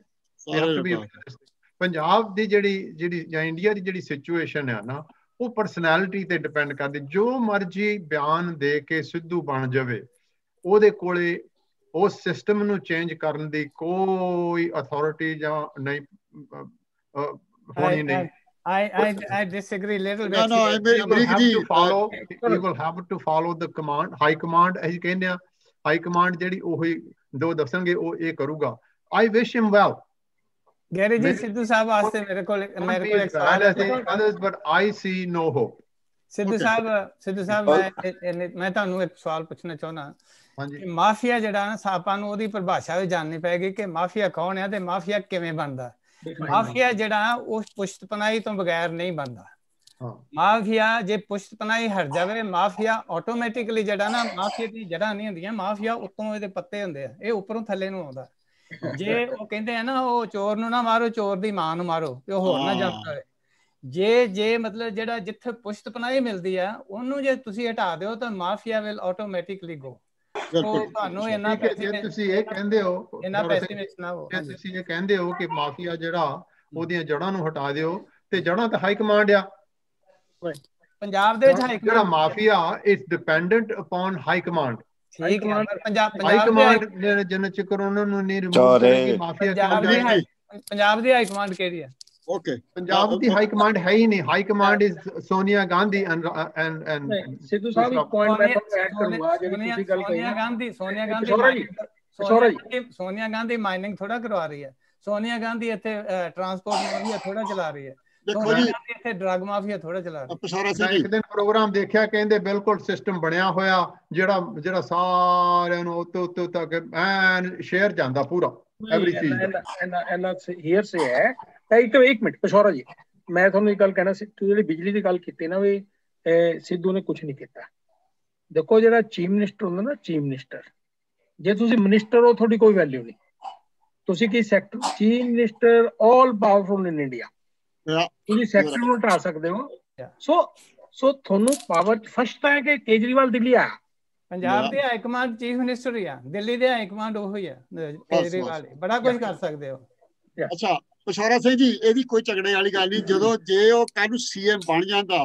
Punjab ਦੀ ਜਿਹੜੀ ਜਿਹੜੀ ਜਾਂ ਇੰਡੀਆ ਦੀ ਜਿਹੜੀ ਸਿਚੁਏਸ਼ਨ ਹੈ ਨਾ, ਉਹ ਪਰਸਨੈਲਿਟੀ ਤੇ ਡਿਪੈਂਡ ਕਰਦੀ। ਜੋ ਮਰਜੀ ਬਿਆਨ ਦੇ ਕੇ ਸਿੱਧੂ ਬਣ ਜਾਵੇ, ਉਹਦੇ ਕੋਲੇ ਉਸ ਸਿਸਟਮ ਨੂੰ ਚੇਂਜ ਕਰਨ ਦੀ ਕੋਈ ਅਥਾਰਟੀ ਜਾਂ ਨਹੀਂ ਹੋਣੀ ਨਹੀਂ। I I I disagree a little bit. No, no, I mean, you will have to follow. You will have to follow the command. High command, ਅਸੀਂ ਕਹਿੰਦੇ ਆ, ਹਾਈ ਕਮਾਂਡ ਜਿਹੜੀ ਉਹੀ ਦੋ ਦੱਸਣਗੇ, ਉਹ ਇਹ ਕਰੂਗਾ। I wish him well. Gary ji Sidhu ਸਾਹਿਬ ਵਾਸਤੇ ਮੇਰੇ ਕੋਲ ਮੇਰੇ ਕੋਲ ਇੱਕ ਸਵਾਲ ਹੈ, but I see no hope. Sidhu ਸਾਹਿਬ ਸਿੱਧੂ ਸਾਹਿਬ ਮੈਂ ਮੈਂ ਤੁਹਾਨੂੰ ਇੱਕ ਸਵਾਲ ਪੁੱਛਣਾ ਚਾਹੁੰਦਾ ਕਿ ਮਾਫੀਆ ਜਿਹੜਾ ਨਾ, ਆਪਾਂ ਨੂੰ ਉਹਦੀ ਪਰਿਭਾਸ਼ਾ ਵੀ ਜਾਣਨੀ ਪਏਗੀ ਕਿ ਮਾਫੀਆ ਕੌਣ ਹੈ ਤੇ ਮਾਫੀਆ ਕਿਵੇਂ ਬਣਦਾ। ਮਾਫੀਆ ਜਿਹੜਾ ਉਹ ਪੁਸ਼ਤਪਨਾਹੀ ਤੋਂ ਬਗੈਰ ਨਹੀਂ ਬਣਦਾ। ਮਾਫੀਆ ਜੇ ਪੁਸ਼ਤਪਨਾਹੀ ਹਟ ਜਾਵੇ, ਮਾਫੀਆ ਆਟੋਮੈਟਿਕਲੀ ਜਿਹੜਾ ਨਾ, ਮਾਫੀਆ ਦੀ ਜੜ੍ਹਾਂ ਨਹੀਂ ਹੁੰਦੀਆਂ, ਮਾਫੀਆ ਉੱਤੋਂ ਇਹਦੇ ਪੱਤੇ ਹੁੰਦੇ ਆ, ਇਹ ਉੱਪਰੋਂ ਥੱਲੇ ਨੂੰ ਆਉਂਦਾ। ਜੇ ਉਹ ਕਹਿੰਦੇ ਆ ਨਾ, ਉਹ ਚੋਰ ਨੂੰ ਨਾ ਮਾਰੋ, ਚੋਰ ਦੀ ਮਾਂ ਨੂੰ ਮਾਰੋ ਤੇ ਉਹ ਹੋਰ ਨਾ ਜਾਂਦਾ ਹੋਵੇ। ਜੇ ਜੇ ਮਤਲਬ ਜਿਹੜਾ ਜਿੱਥੇ ਪੁਸ਼ਤਪਨਾਹੀ ਮਿਲਦੀ ਆ, ਉਹਨੂੰ ਜੇ ਤੁਸੀਂ ਹਟਾ ਦਿਓ ਤਾਂ ਮਾਫੀਆ ਵਿਲ ਆਟੋਮੈਟਿਕਲੀ ਗੋ। ਤੁਹਾਨੂੰ ਇਹਨਾਂ ਪੈਸੇ ਤੁਸੀਂ ਇਹ ਕਹਿੰਦੇ ਹੋ, ਇਹਨਾਂ ਪੈਸੇ ਵਿੱਚ ਨਾ ਹੋ, ਤੁਸੀਂ ਇਹ ਕਹਿੰਦੇ ਹੋ ਕਿ ਮਾਫੀਆ ਜਿਹੜਾ ਉਹਦੀਆਂ ਜੜ੍ਹਾਂ ਨੂੰ ਹਟਾ ਦਿਓ, ਤੇ ਜੜ੍ਹਾਂ ਤਾਂ ਹਾਈ ਕਮਾਂਡ ਆ ਪੰਜਾਬ ਦੇ ਵਿੱਚ। ਹਾਈ ਜਿਹੜਾ mafia is dependent upon high command. ਠੀਕ ਹੈ, ਪੰਜਾਬ ਹਾਈ ਕਮਾਂਡ ਜਿੰਨਾ ਚਿਰ ਉਹਨਾਂ ਨੂੰ ਨਹੀਂ ਰਿਮੂਵ ਕਰਨਗੇ, ਮਾਫੀਆ ਪੰਜਾਬ ਦੀ ਹਾਈ ਕਮਾਂਡ ਕਿਹੜੀ ਹੈ? Okay. ਪੰਜਾਬ ਦੀ ਹਾਈ ਕਮਾਂਡ ਹੈ ਹੀ ਨਹੀਂ। High command is Sonia Gandhi and and and Sidhu sahib ਇੱਕ ਪੁਆਇੰਟ ਮੈਂ ਤੁਹਾਨੂੰ ਐਡ ਕਰੂੰਗਾ, ਜਿਹੜੀ ਤੁਸੀਂ ਗੱਲ ਕਹੀ। ਸੋਨੀਆ ਗਾਂਧੀ ਸੋਨੀਆ ਗਾਂਧੀ ਸੋਨੀਆ ਗਾਂਧੀ ਮਾਈਨਿੰਗ ਥੋੜਾ ਕਰਵਾ ਰਹੀ ਹੈ। ਸੋਨੀਆ ਗਾਂਧੀ ਇੱਥੇ ਟਰਾਂਸਪੋਰਟ ਮਾਫੀਆ ਥੋੜਾ ਚਲਾ ਰਹੀ ਹੈ। ਸੋਨੀਆ ਗਾਂਧੀ ਇੱਥੇ ਡਰੱਗ ਮਾਫੀਆ ਥੋੜਾ ਚਲਾ ਰਹੀ ਹੈ। ਇੱਕ ਦਿਨ ਪ੍ਰੋਗਰਾਮ ਦੇਖਿਆ, ਕਹਿੰਦੇ ਬਿਲਕੁਲ ਸਿਸਟਮ ਬਣਿਆ ਹੋਇਆ, ਜਿਹੜਾ ਜਿਹੜਾ ਸਾਰਿਆਂ ਨੂੰ ਉੱਤੇ ਉੱਤੇ ਤੱਕ ਐਨ ਸ਼ੇਅਰ ਜਾਂਦਾ ਪੂਰਾ ਐਵਰੀ ਚੀਜ਼। ਇਹਨਾਂ ਹੀਅਰ ਸੇ ਹੈ ਤਾਂ ਇੱਕ ਇੱਕ ਮਿੰਟ ਪਿਸ਼ੌਰਾ ਜੀ, ਮੈਂ ਤੁਹਾਨੂੰ ਇੱਕ ਗੱਲ ਕਹਿਣਾ ਸੀ। ਤੁਸੀਂ ਜਿਹੜੀ ਬਿਜਲੀ ਦੀ ਗੱਲ ਕੀਤੀ ਨਾ, ਵੀ ਸਿੱਧੂ ਨੇ ਕੁਝ ਨਹੀਂ ਕੀਤਾ। ਦੇਖੋ ਜਿਹੜਾ ਚੀਫ ਮਿਨਿਸਟਰ ਹੁੰਦਾ ਨਾ, ਚੀਫ ਮਿਨਿਸਟਰ, ਜੇ ਤੁਸੀਂ ਮਿਨਿਸਟਰ ਹੋ ਤੁਹਾਡੀ ਕੋਈ ਵੈਲਿਊ ਨਹੀਂ। ਤੁਸੀਂ ਕੀ sector, chief minister all powerful in India, ਤੁਸੀਂ ਸੈਕਟਰ ਨੂੰ ਹਟਾ ਸਕਦੇ ਹੋ। ਸੋ ਸੋ ਤੁਹਾਨੂੰ ਪਾਵਰ ਫਸਟ ਹੈ ਕਿ ਕੇਜਰੀਵਾਲ ਦਿੱਲੀ ਆਇਆ। ਪੰਜਾਬ ਦੇ ਹਾਈ ਕਮਾਂਡ ਚੀਫ ਮਿਨਿਸਟਰ ਹੀ ਆ, ਦਿੱਲੀ ਦੇ ਹਾਈ ਕਮਾਂਡ ਉਹ ਹੀ ਆ ਕੇਜਰੀਵਾਲ, ਬੜਾ ਕੁਝ ਕਰ ਸਕਦੇ ਹੋ। ਅੱਛਾ ਪਿਸ਼ੌਰਾ ਸਿੰਘ ਜੀ, ਇਹਦੀ ਕੋਈ ਝਗੜੇ ਵਾਲੀ ਗੱਲ ਨਹੀਂ। ਜਦੋਂ ਜੇ ਉਹ ਕੱਲ ਨੂੰ ਸੀਐਮ ਬਣ ਜਾਂਦਾ,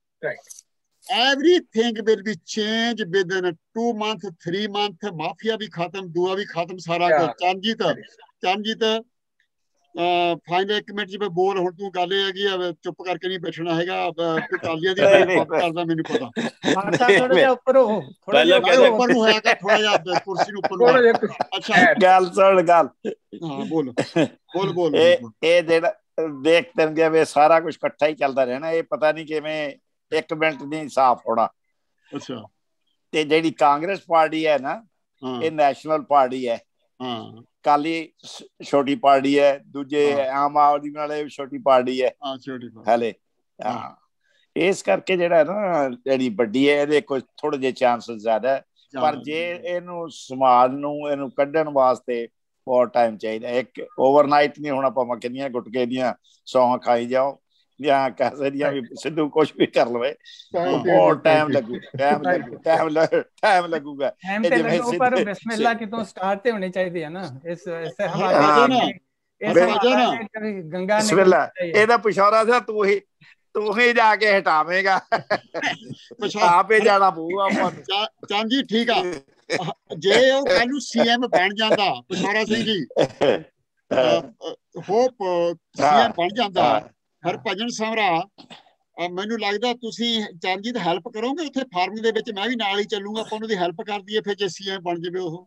everything will be changed within two month, three month। Mafia ਵੀ ਖਤਮ, ਦੂਆ ਵੀ ਖਤਮ, ਸਾਰਾ ਕੁਝ। ਚਰਨਜੀਤ ਚਰਨਜੀਤ ਫਾਈਨਲ ਇੱਕ ਮਿੰਟ ਜਿਵੇਂ ਬੋਲ ਹੁਣ ਤੂੰ ਗੱਲ ਇਹ ਹੈਗੀ ਆ ਚੁੱਪ ਕਰਕੇ ਨਹੀਂ ਬੈਠਣਾ ਹੈਗਾ ਤੂੰ ਕਾਲੀਆਂ ਦੀ ਬਾਤ ਕਰਦਾ ਮੈਨੂੰ ਪਤਾ ਮਾਤਾ ਥੋੜਾ ਜਿਹਾ ਉੱਪਰ ਹੋ ਥੋੜਾ ਜਿਹਾ ਉੱਪਰ ਨੂੰ ਹੋਇਆ ਥੋੜਾ ਜਿਹਾ ਕੁਰਸੀ ਨੂੰ ਉੱਪਰ ਅੱਛਾ ਗੱਲ ਸੁਣ ਗੱਲ ਹਾਂ ਬੋਲ ਬੋਲ ਬੋਲ ਇਹ ਇਹ ਜਿਹੜਾ ਦੇਖ ਤੈਨੂੰ ਵੀ ਸਾਰਾ ਕੁਝ ਇਕੱਠਾ ਹੀ ਚੱਲਦਾ ਰਹਿਣਾ ਇਹ ਪਤਾ ਨਹੀਂ ਕਿਵੇਂ ਇੱਕ ਮਿੰਟ ਨਹੀਂ ਸਾਫ਼ ਹੋਣਾ ਅੱਛਾ ਤੇ ਜਿਹੜੀ ਕਾਂਗਰਸ ਪਾਰਟੀ ਹੈ ਨਾ ਇਹ ਨੈਸ਼ਨਲ ਪਾਰਟੀ ਹੈ ਹਾਂ ਕਾਲੀ ਛੋਟੀ ਪਾਰਟੀ ਹੈ ਦੂਜੇ ਆਮ ਆਦਮੀ ਵਾਲੇ ਛੋਟੀ ਪਾਰਟੀ ਹੈ ਹਾਂ ਛੋਟੀ ਹਲੇ ਹਾਂ ਇਸ ਕਰਕੇ ਜਿਹੜਾ ਨਾ ਜਿਹੜੀ ਵੱਡੀ ਹੈ ਇਹਦੇ ਕੁਝ ਥੋੜੇ ਜਿਹੇ ਚਾਂਸਸ ਜ਼ਿਆਦਾ ਪਰ ਜੇ ਇਹਨੂੰ ਸਮਾਜ ਨੂੰ ਇਹਨੂੰ ਕੱਢਣ ਵਾਸਤੇ ਬਹੁਤ ਟਾਈਮ ਚਾਹੀਦਾ ਇੱਕ ਓਵਰਨਾਈਟ ਨਹੀਂ ਹੋਣਾ ਭਾਵੇਂ ਕਿੰਨੀਆਂ ਗੁਟਕੇ ਦੀਆਂ ਸੌਂਹਾਂ ਖਾਈ ਜਾਓ ਜਾਂ ਕਹਿ ਸਕਦੀਆਂ ਵੀ ਸਿੱਧੂ ਕੁਛ ਵੀ ਕਰ ਲਵੇ ਬਹੁਤ ਟਾਈਮ ਲੱਗੂ ਟਾਈਮ ਲੱਗੂ ਟਾਈਮ ਟਾਈਮ ਲੱਗੂਗਾ ਟਾਈਮ ਤੇ ਲੱਗੂ ਪਰ ਬਿਸਮਿਲ੍ਲਾ ਕਿਤੋਂ ਸਟਾਰਟ ਤੇ ਹੋਣੀ ਚਾਹੀਦੀ ਹੈ ਨਾ ਇਸ ਇਸ ਹਵਾਲੇ ਗੰਗਾ ਨੇ ਬਿਸਮਿਲ੍ਲਾ ਇਹਦਾ ਪਿਸ਼ੌਰਾ ਸੀ ਤੂੰ ਹੀ ਤੂੰ ਹੀ ਜਾ ਕੇ ਹਟਾਵੇਂਗਾ ਆਪੇ ਜਾਣਾ ਪਊਗਾ ਆਪਾਂ ਚੰਦ ਜੀ ਠੀਕ ਆ ਜੇ ਉਹ ਕੱਲ ਨੂੰ ਸੀਐਮ ਬਣ ਜਾਂਦਾ ਪਿਸ਼ੌਰਾ ਸਿੰਘ ਜੀ ਹੋਪ ਸੀਐਮ ਬਣ ਜਾਂਦਾ ਹਰਭਜਨ ਸਮਰਾ ਮੈਨੂੰ ਲੱਗਦਾ ਤੁਸੀਂ ਚੰਦ ਜੀ ਦੀ ਹੈਲਪ ਕਰੋਗੇ ਉੱਥੇ ਫਾਰਮ ਦੇ ਵਿੱਚ ਮੈਂ ਵੀ ਨਾਲ ਹੀ ਚੱਲੂਗਾ ਆਪਾਂ ਉਹਨਾਂ ਦੀ ਹੈਲਪ ਕਰ ਦਈਏ ਫਿਰ ਜੇ ਸੀਐਮ ਬਣ ਜਾਵੇ ਉਹ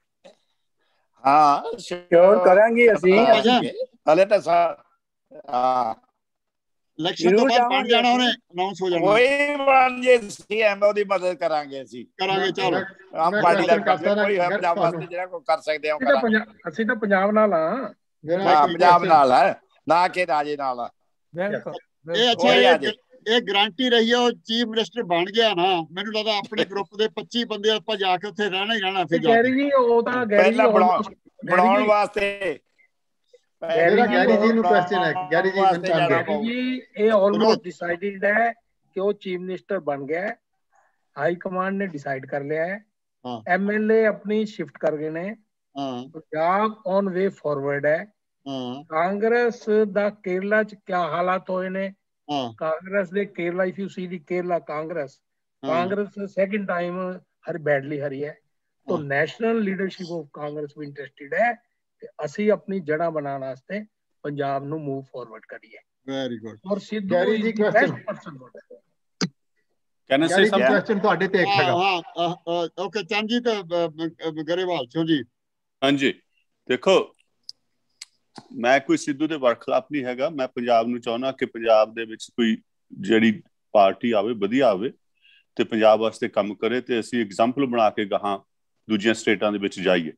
ਹਾਂ ਸ਼ੋਰ ਕਰਾਂਗੇ ਅਸੀਂ ਹਲੇ ਤਾਂ ਹਾਂ ਇਲੈਕਸ਼ਨ ਤੋਂ ਬਾਅਦ ਬਣ ਜਾਣਾ ਉਹਨੇ ਅਨਾਉਂਸ ਹੋ ਜਾਣਾ ਕੋਈ ਬਣ ਜੇ ਸੀਐਮ ਉਹਦੀ ਮਦਦ ਕਰਾਂਗੇ ਅਸੀਂ ਕਰਾਂਗੇ ਚਲੋ ਆਮ ਪਾਰਟੀ ਦਾ ਕੋਈ ਹੈ ਪੰਜਾਬ ਵਾਸਤੇ ਜਿਹੜਾ ਕੋਈ ਕਰ ਸਕਦੇ ਹਾਂ ਅਸੀਂ ਤਾਂ ਪੰਜਾਬ ਨਾਲ ਆ ਹਾਂ ਪੰਜਾਬ ਨਾਲ ਹੈ ਨਾ ਕਿ ਰਾਜੇ ਨਾਲ ਆ ਇਹ ਅੱਛਾ ਇਹ ਗਾਰੰਟੀ ਰਹੀ ਹੈ ਉਹ ਚੀਫ ਮਿਨਿਸਟਰ ਬਣ ਗਿਆ ਨਾ ਮੈਨੂੰ ਲੱਗਦਾ ਆਪਣੇ ਗਰੁੱਪ ਦੇ ਪੱਚੀ ਬੰਦੇ ਆਪਾਂ ਜਾ ਕੇ ਉੱਥੇ ਰਹਿਣਾ ਹੀ ਰਹਿਣਾ ਫਿਰ ਗੈਰੀ ਜੀ ਉਹ ਤਾਂ ਗੈਰੀ ਜੀ ਬਣਾਉਣ ਵਾਸਤੇ ਗੈਰੀ ਜੀ ਨੂੰ ਕੁਐਸਚਨ ਹੈ ਗੈਰੀ ਜੀ ਗੈਰੀ ਜੀ ਇਹ ਆਲਮੋਸਟ ਡਿਸਾਈਡਡ ਹੈ ਕਿ ਉਹ ਚੀਫ ਮਿਨਿਸਟਰ ਬਣ ਗਿਆ ਹਾਈ ਕਮਾਂਡ ਨੇ ਡਿਸਾਈਡ ਕਰ ਲਿਆ ਹੈ ਐਮਐਲਏ ਆਪਣੀ ਸ਼ਿਫਟ ਕਰ ਗਏ ਨੇ ਪੰਜਾਬ ਔਨ ਵੇ ਫਾਰਵਰਡ ਹੈ ਕਾਂਗਰਸ ਦਾ ਕੇਰਲਾ ਚ ਕੀ ਹਾਲਾਤ ਹੋਏ ਨੇ ਕਾਂਗਰਸ ਦੇ Kerala if you see the Kerala Congress Congress second time ਹਰ ਬੈਡਲੀ ਹਰੀ ਹੈ तो नेशनल लीडरशिप ऑफ कांग्रेस भी इंटरेस्टेड है कि ਅਸੀਂ ਆਪਣੀ ਜੜਾਂ ਬਣਾਉਣ ਵਾਸਤੇ ਪੰਜਾਬ ਨੂੰ ਮੂਵ ਫਾਰਵਰਡ ਕਰੀਏ ਵੈਰੀ ਗੁੱਡ ਔਰ Sidhu ji question can I say some question ਤੁਹਾਡੇ ਤੇ ਇੱਕ ਹੈਗਾ ਹਾਂ ਓਕੇ ਚੰਦ ਜੀ ਤੇ ਗਰੇਵਾਲ ਚੋ ਜੀ ਹਾਂਜੀ ਦੇਖੋ ਮੈਂ ਕੋਈ ਸਿੱਧੂ ਦੇ ਵਰਖਲਾਫ ਨਹੀਂ ਹੈਗਾ ਮੈਂ ਪੰਜਾਬ ਨੂੰ ਚਾਹੁੰਦਾ ਕਿ ਪੰਜਾਬ ਦੇ ਵਿੱਚ ਕੋਈ ਜਿਹੜੀ ਪਾਰਟੀ ਆਵੇ ਵਧੀਆ ਆਵੇ ਤੇ ਪੰਜਾਬ ਵਾਸਤੇ ਕੰਮ ਕਰੇ ਤੇ ਅਸੀਂ ਐਗਜ਼ਾਮਪਲ ਬਣਾ ਕੇ ਗਾਹਾਂ ਦੂਜੀਆਂ ਸਟੇਟਾਂ ਦੇ ਵਿੱਚ ਜਾਈਏ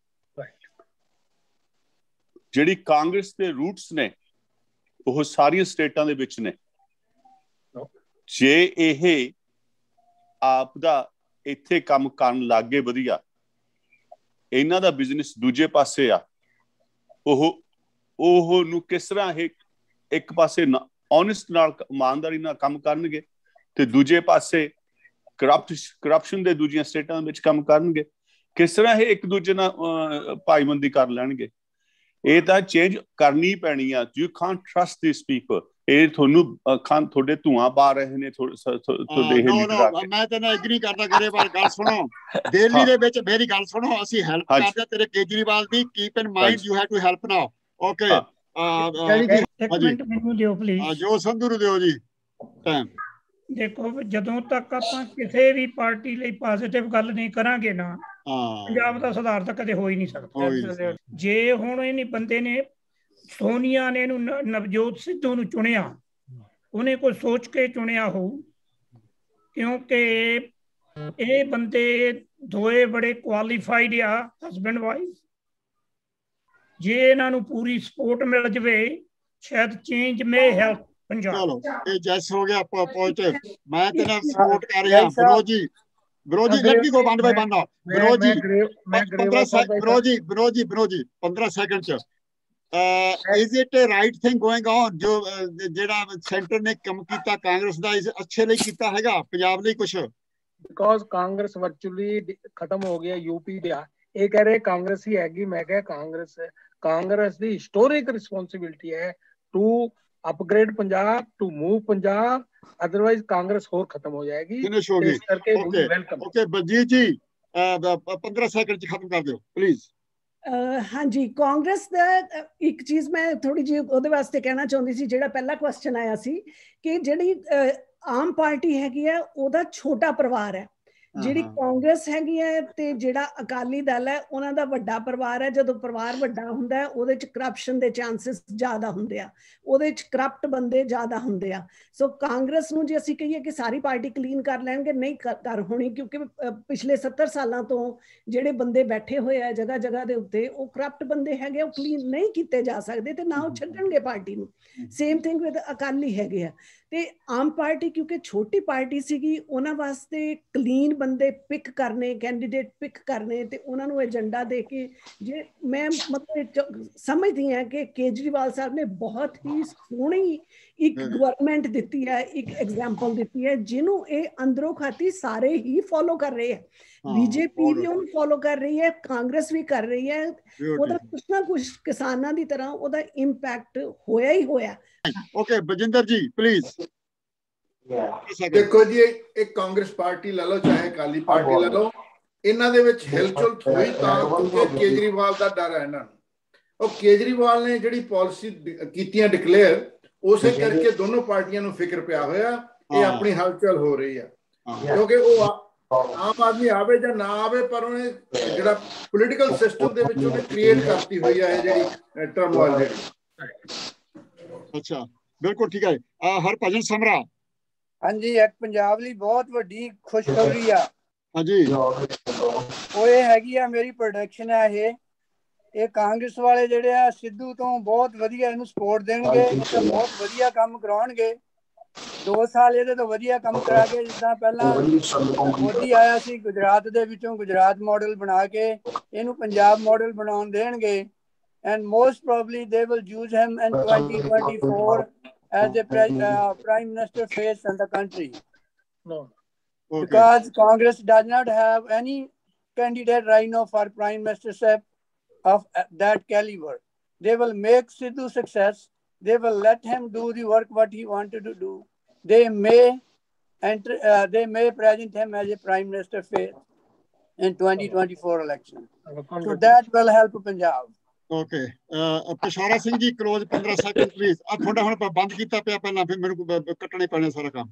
ਜਿਹੜੀ ਕਾਂਗਰਸ ਦੇ ਰੂਟਸ ਨੇ ਉਹ ਸਾਰੀਆਂ ਸਟੇਟਾਂ ਦੇ ਵਿੱਚ ਨੇ ਜੇ ਇਹ ਆਪ ਦਾ ਇੱਥੇ ਕੰਮ ਕਰਨ ਲੱਗੇ ਵਧੀਆ ਇਹਨਾਂ ਦਾ ਬਿਜ਼ਨਸ ਦੂਜੇ ਪਾਸੇ ਆ ਉਹ ਉਹ ਨੂੰ ਕਿਸ ਤਰ੍ਹਾਂ ਇਹ ਇੱਕ ਪਾਸੇ ਓਨੈਸਟ ਨਾਲ ਇਮਾਨਦਾਰੀ ਨਾਲ ਕੰਮ ਕਰਨਗੇ ਤੇ ਦੂਜੇ ਪਾਸੇ ਕਰਪਟ ਕਰਪਸ਼ਨ ਦੇ ਦੂਜੀਆਂ ਸਟੇਟਾਂ ਵਿੱਚ ਕੰਮ ਕਰਨਗੇ ਕਿਸ ਤਰ੍ਹਾਂ ਇਹ ਇੱਕ ਦੂਜੇ ਨਾਲ ਭਾਈਬੰਦੀ ਕਰ ਲੈਣਗੇ ਇਹ ਤਾਂ ਚੇਂਜ ਕਰਨੀ ਪੈਣੀ ਆ you can't trust this people ਇਹ ਤੁਹਾਨੂੰ ਖਾਨ ਤੁਹਾਡੇ ਧੂਆਂ ਪਾ ਰਹੇ ਨੇ ਤੁਹਾਡੇ ਇਹ ਮੈਂ ਤਾਂ ਐਗਰੀ ਕਰਦਾ ਗਰੇਵਾਲ ਗੱਲ ਸੁਣੋ ਦਿੱਲੀ ਦੇ ਵਿੱਚ ਮੇਰੀ ਗੱਲ ਸੁਣੋ ਅਸੀਂ ਹੈਲਪ ਕਰਦੇ ਤੇਰੇ ਕੇਜਰੀਵਾਲ ਦੀ keep in mind you have to help now okay ਇੱਕ ਮਿੰਟ ਮੈਨੂੰ ਦਿਓ ਪਲੀਜ਼ ਜੋ ਸੰਧੂ ਨੂੰ ਦਿਓ ਜੀ ਟਾਈਮ ਦੇਖੋ ਜਦੋਂ ਤੱਕ ਆਪਾਂ ਕਿਸੇ ਵੀ ਪਾਰਟੀ ਲਈ ਪੋਜ਼ਿਟਿਵ ਗੱਲ ਨਹੀਂ ਕਰਾਂਗੇ ਨਾ ਪੰਜਾਬ ਦਾ ਸੁਧਾਰ ਤਾਂ ਕਦੇ ਹੋ ਹੀ ਨਹੀਂ ਸਕਦਾ ਜੇ ਹੁਣ ਇਹਨੇ ਬੰਦੇ ਨੇ ਸੋਨੀਆ ਨੇ ਇਹਨੂੰ ਨਵਜੋਤ ਸਿੱਧੂ ਨੂੰ ਚੁਣਿਆ ਉਹਨੇ ਕੋਈ ਸੋਚ ਕੇ ਚੁਣਿਆ ਹੋਊ ਕਿਉਂਕਿ ਇਹ ਬੰਦੇ ਦੋਏ ਬੜੇ ਕੁਆਲੀਫਾਈਡ ਆ ਹਸਬੈਂਡ ਵਾਈਫ ਜੇ ਇਹਨਾਂ ਨੂੰ ਪੂਰੀ ਸਪੋਰਟ ਮਿਲ ਜਾਵੇ ਸ਼ਾਇਦ ਚੇਂਜ ਮੇ ਹੈਲਪ ਚਲੋ ਇਹ ਜੈਸ ਹੋ ਗਿਆ ਪੋਜ਼ਿਟਿਵ ਮੈਂ ਤੇ ਨਾਲ ਸਪੋਰਟ ਕਰ ਰਿਹਾ ਬਰੋ ji bro ji let me go one by one now bro ji bro ji bro ji bro ਜੀ ਪੰਦਰਾਂ ਸੈਕਿੰਡ ਚ is it a right thing going on ਜੋ ਜਿਹੜਾ ਸੈਂਟਰ ਨੇ ਕੰਮ ਕੀਤਾ ਕਾਂਗਰਸ ਦਾ ਇਸ ਅੱਛੇ ਲਈ ਕੀਤਾ ਹੈਗਾ ਪੰਜਾਬ ਲਈ ਕੁਝ ਬਿਕੋਜ਼ ਕਾਂਗਰਸ ਵਰਚੁਅਲੀ ਖਤਮ ਹੋ ਗਿਆ ਯੂਪੀ ਦਾ ਇਹ ਕਹਿ ਰਹੇ ਕਾਂਗਰਸ ਹੀ ਹੈਗੀ ਮੈਂ ਕਿਹਾ ਕਾਂਗਰਸ ਕਾਂਗਰਸ ਦੀ ਹਿਸਟੋਰਿਕ ਰਿਸਪੌਂਸਿਬਿਲਿਟੀ ਹੈ to upgrade Punjab to move Punjab otherwise Congress और खत्म हो जाएगी फिनिश होगी इस करके okay welcome okay Baljit ji पंद्रह सेकंड खत्म कर दो प्लीज हाँ जी, कांग्रेस दा एक चीज मैं थोड़ी जी ਉਹਦੇ ਵਾਸਤੇ ਕਹਿਣਾ ਚਾਹੁੰਦੀ ਸੀ, ਜਿਹੜਾ ਪਹਿਲਾ ਕੁਐਸਚਨ ਆਇਆ ਸੀ ਕਿ ਜਿਹੜੀ ਆਮ ਪਾਰਟੀ ਹੈਗੀ ਹੈ ਉਹਦਾ ਛੋਟਾ ਪਰਿਵਾਰ ਹੈ, ਜਿਹੜੀ ਕਾਂਗਰਸ ਹੈਗੀ ਹੈ ਤੇ ਜਿਹੜਾ ਅਕਾਲੀ ਦਲ ਹੈ ਉਹਨਾਂ ਦਾ ਵੱਡਾ ਪਰਿਵਾਰ ਹੈ। ਜਦੋਂ ਪਰਿਵਾਰ ਵੱਡਾ ਹੁੰਦਾ ਹੈ ਉਹਦੇ ਚ ਕਰਪਸ਼ਨ ਦੇ ਚਾਂਸਸ ਜ਼ਿਆਦਾ ਹੁੰਦੇ ਆ, ਉਹਦੇ ਚ ਕਰਪਟ ਬੰਦੇ ਜ਼ਿਆਦਾ ਹੁੰਦੇ ਆ। ਸੋ ਕਾਂਗਰਸ ਨੂੰ ਜੇ ਅਸੀਂ ਕਹੀਏ ਕਿ ਸਾਰੀ ਪਾਰਟੀ ਕਲੀਨ ਕਰ ਲੈਣਗੇ, ਨਹੀਂ ਕਰ ਹੋਣੀ, ਕਿਉਂਕਿ ਪਿਛਲੇ ਸੱਤਰ ਸਾਲਾਂ ਤੋਂ ਜਿਹੜੇ ਬੰਦੇ ਬੈਠੇ ਹੋਏ ਆ ਜਗ੍ਹਾ ਜਗ੍ਹਾ ਦੇ ਉੱਤੇ ਉਹ ਕਰਪਟ ਬੰਦੇ ਹੈਗੇ, ਉਹ ਕਲੀਨ ਨਹੀਂ ਕੀਤੇ ਜਾ ਸਕਦੇ ਤੇ ਨਾ ਉਹ ਛੱਡਣਗੇ ਪਾਰਟੀ ਨੂੰ। ਸੇਮ ਥਿੰਗ ਵਿਦ ਅਕਾਲੀ ਹੈਗੇ ਆ। ਤੇ ਆਮ ਪਾਰਟੀ ਕਿਉਂਕਿ ਛੋਟੀ ਪਾਰਟੀ ਸੀਗੀ, ਉਹਨਾਂ ਵਾਸਤੇ ਕਲੀਨ ਬੰਦੇ ਪਿਕ ਕਰਨੇ, ਕੈਂਡੀਡੇਟ ਪਿਕ ਕਰਨੇ ਤੇ ਉਹਨਾਂ ਨੂੰ ਏਜੰਡਾ ਦੇ ਕੇ, ਜੇ ਮੈਂ ਮਤਲਬ ਸਮਝਦੀ ਹਾਂ ਕਿ ਕੇਜਰੀਵਾਲ ਸਾਹਿਬ ਨੇ ਬਹੁਤ ਹੀ ਸੋਹਣੀ ਇੱਕ ਗਵਰਨਮੈਂਟ ਦਿੱਤੀ ਹੈ, ਇੱਕ ਐਗਜ਼ਾਮਪਲ ਦਿੱਤੀ ਹੈ, ਜਿਹਨੂੰ ਇਹ ਅੰਦਰੋਂ ਖਾਤੀ ਸਾਰੇ ਹੀ ਫੋਲੋ ਕਰ ਰਹੇ ਹੈ। ਬੀਜੇਪੀ ਵੀ ਉਹਨੂੰ ਫੋਲੋ ਕਰ ਰਹੀ ਹੈ, ਕਾਂਗਰਸ ਵੀ ਕਰ ਰਹੀ ਹੈ। ਉਹਦਾ ਕੁਛ ਨਾ ਕੁਛ ਕਿਸਾਨਾਂ ਦੀ ਤਰ੍ਹਾਂ ਉਹਦਾ ਇੰਪੈਕਟ ਹੋਇਆ ਹੀ ਹੋਇਆ। ਓਕੇ ਬਜਿੰਦਰ ਜੀ ਪਲੀਜ਼। ਦੇਖੋ ਜੀ, ਇੱਕ ਕਾਂਗਰਸ ਪਾਰਟੀ ਲੈ ਲਓ ਚਾਹੇ ਅਕਾਲੀ ਪਾਰਟੀ ਲੈ ਲਓ, ਇਹਨਾਂ ਦੇ ਵਿੱਚ ਹਿਲਚੁਲ ਹੋਈ ਤਾਂ ਕਿਉਂਕਿ ਕੇਜਰੀਵਾਲ ਦਾ ਡਰ ਹੈ ਇਹਨਾਂ ਨੂੰ। ਉਹ ਕੇਜਰੀਵਾਲ ਨੇ ਜਿਹੜੀ ਪਾਲਿਸੀ ਕੀਤੀਆਂ ਡਿਕਲੇਅਰ, ਉਸੇ ਕਰਕੇ ਦੋਨੋਂ ਪਾਰਟੀਆਂ ਨੂੰ ਫਿਕਰ ਪਿਆ ਹੋਇਆ, ਇਹ ਆਪਣੀ ਹਲਚਲ ਹੋ ਰਹੀ ਆ। ਕਿਉਂਕਿ ਉਹ ਆਮ ਆਦਮੀ ਆਵੇ ਜਾਂ ਨਾ ਆਵੇ, ਪਰ ਉਹਨੇ ਜਿਹੜਾ ਪੋਲੀਟੀਕਲ ਸਿਸਟਮ ਦੇ ਵਿੱਚ ਉਹਨੇ ਕ੍ਰੀਏਟ ਕਰਤੀ ਹੋਈ ਹੈ ਜਿਹੜੀ ਟਰਮੋਇਲ ਜਿਹੜੀ। ਅੱਛਾ, ਬਿਲਕੁਲ ਠੀਕ ਹੈ। ਹਰਭਜਨ ਸਮਰਾ। ਹਾਂਜੀ, ਇੱਕ ਪੰਜਾਬ ਲਈ ਬਹੁਤ ਵੱਡੀ ਖੁਸ਼ਖਬਰੀ ਆ। ਹਾਂਜੀ, ਉਹ ਇਹ ਹੈਗੀ ਆ, ਮੇਰੀ ਪ੍ਰੋਡਕਸ਼ਨ ਹੈ ਇਹ ਇਹ ਕਾਂਗਰਸ ਵਾਲੇ ਜਿਹੜੇ ਆ ਸਿੱਧੂ ਤੋਂ ਬਹੁਤ ਵਧੀਆ ਇਹਨੂੰ ਸਪੋਰਟ ਦੇਣਗੇ, ਤੇ ਬਹੁਤ ਵਧੀਆ ਕੰਮ ਕਰਾਉਣਗੇ। ਦੋ ਸਾਲ ਇਹਦੇ ਤੋਂ ਵਧੀਆ ਕੰਮ ਕਰਾ ਕੇ, ਜਿੱਦਾਂ ਪਹਿਲਾਂ ਮੋਦੀ ਆਇਆ ਸੀ ਗੁਜਰਾਤ ਦੇ ਵਿੱਚੋਂ ਗੁਜਰਾਤ ਮਾਡਲ ਬਣਾ ਕੇ ਇਹਨੂੰ ਪੰਜਾਬ ਮਾਡਲ ਬਣਾਉਣ ਦੇਣਗੇ। and most probably they will use him in twenty twenty-four as a pre uh, prime minister face in the country. No. Okay. Because Congress does not have any candidate right now for prime ministership of that caliber. They will make Sidhu success. They will let him do the work what he wanted to do. They may enter, uh, they may present him as a prime minister face in twenty twenty-four election. So that will help Punjab. Okay, Pashaura Singh ji close ਪੰਦਰਾਂ second please. ਆ ਤੁਹਾਡਾ ਹੁਣ ਬੰਦ ਕੀਤਾ ਪਿਆ ਪਹਿਲਾਂ, ਫਿਰ ਮੈਨੂੰ ਕੱਟਣੇ ਪੈਣੇ ਸਾਰਾ ਕੰਮ।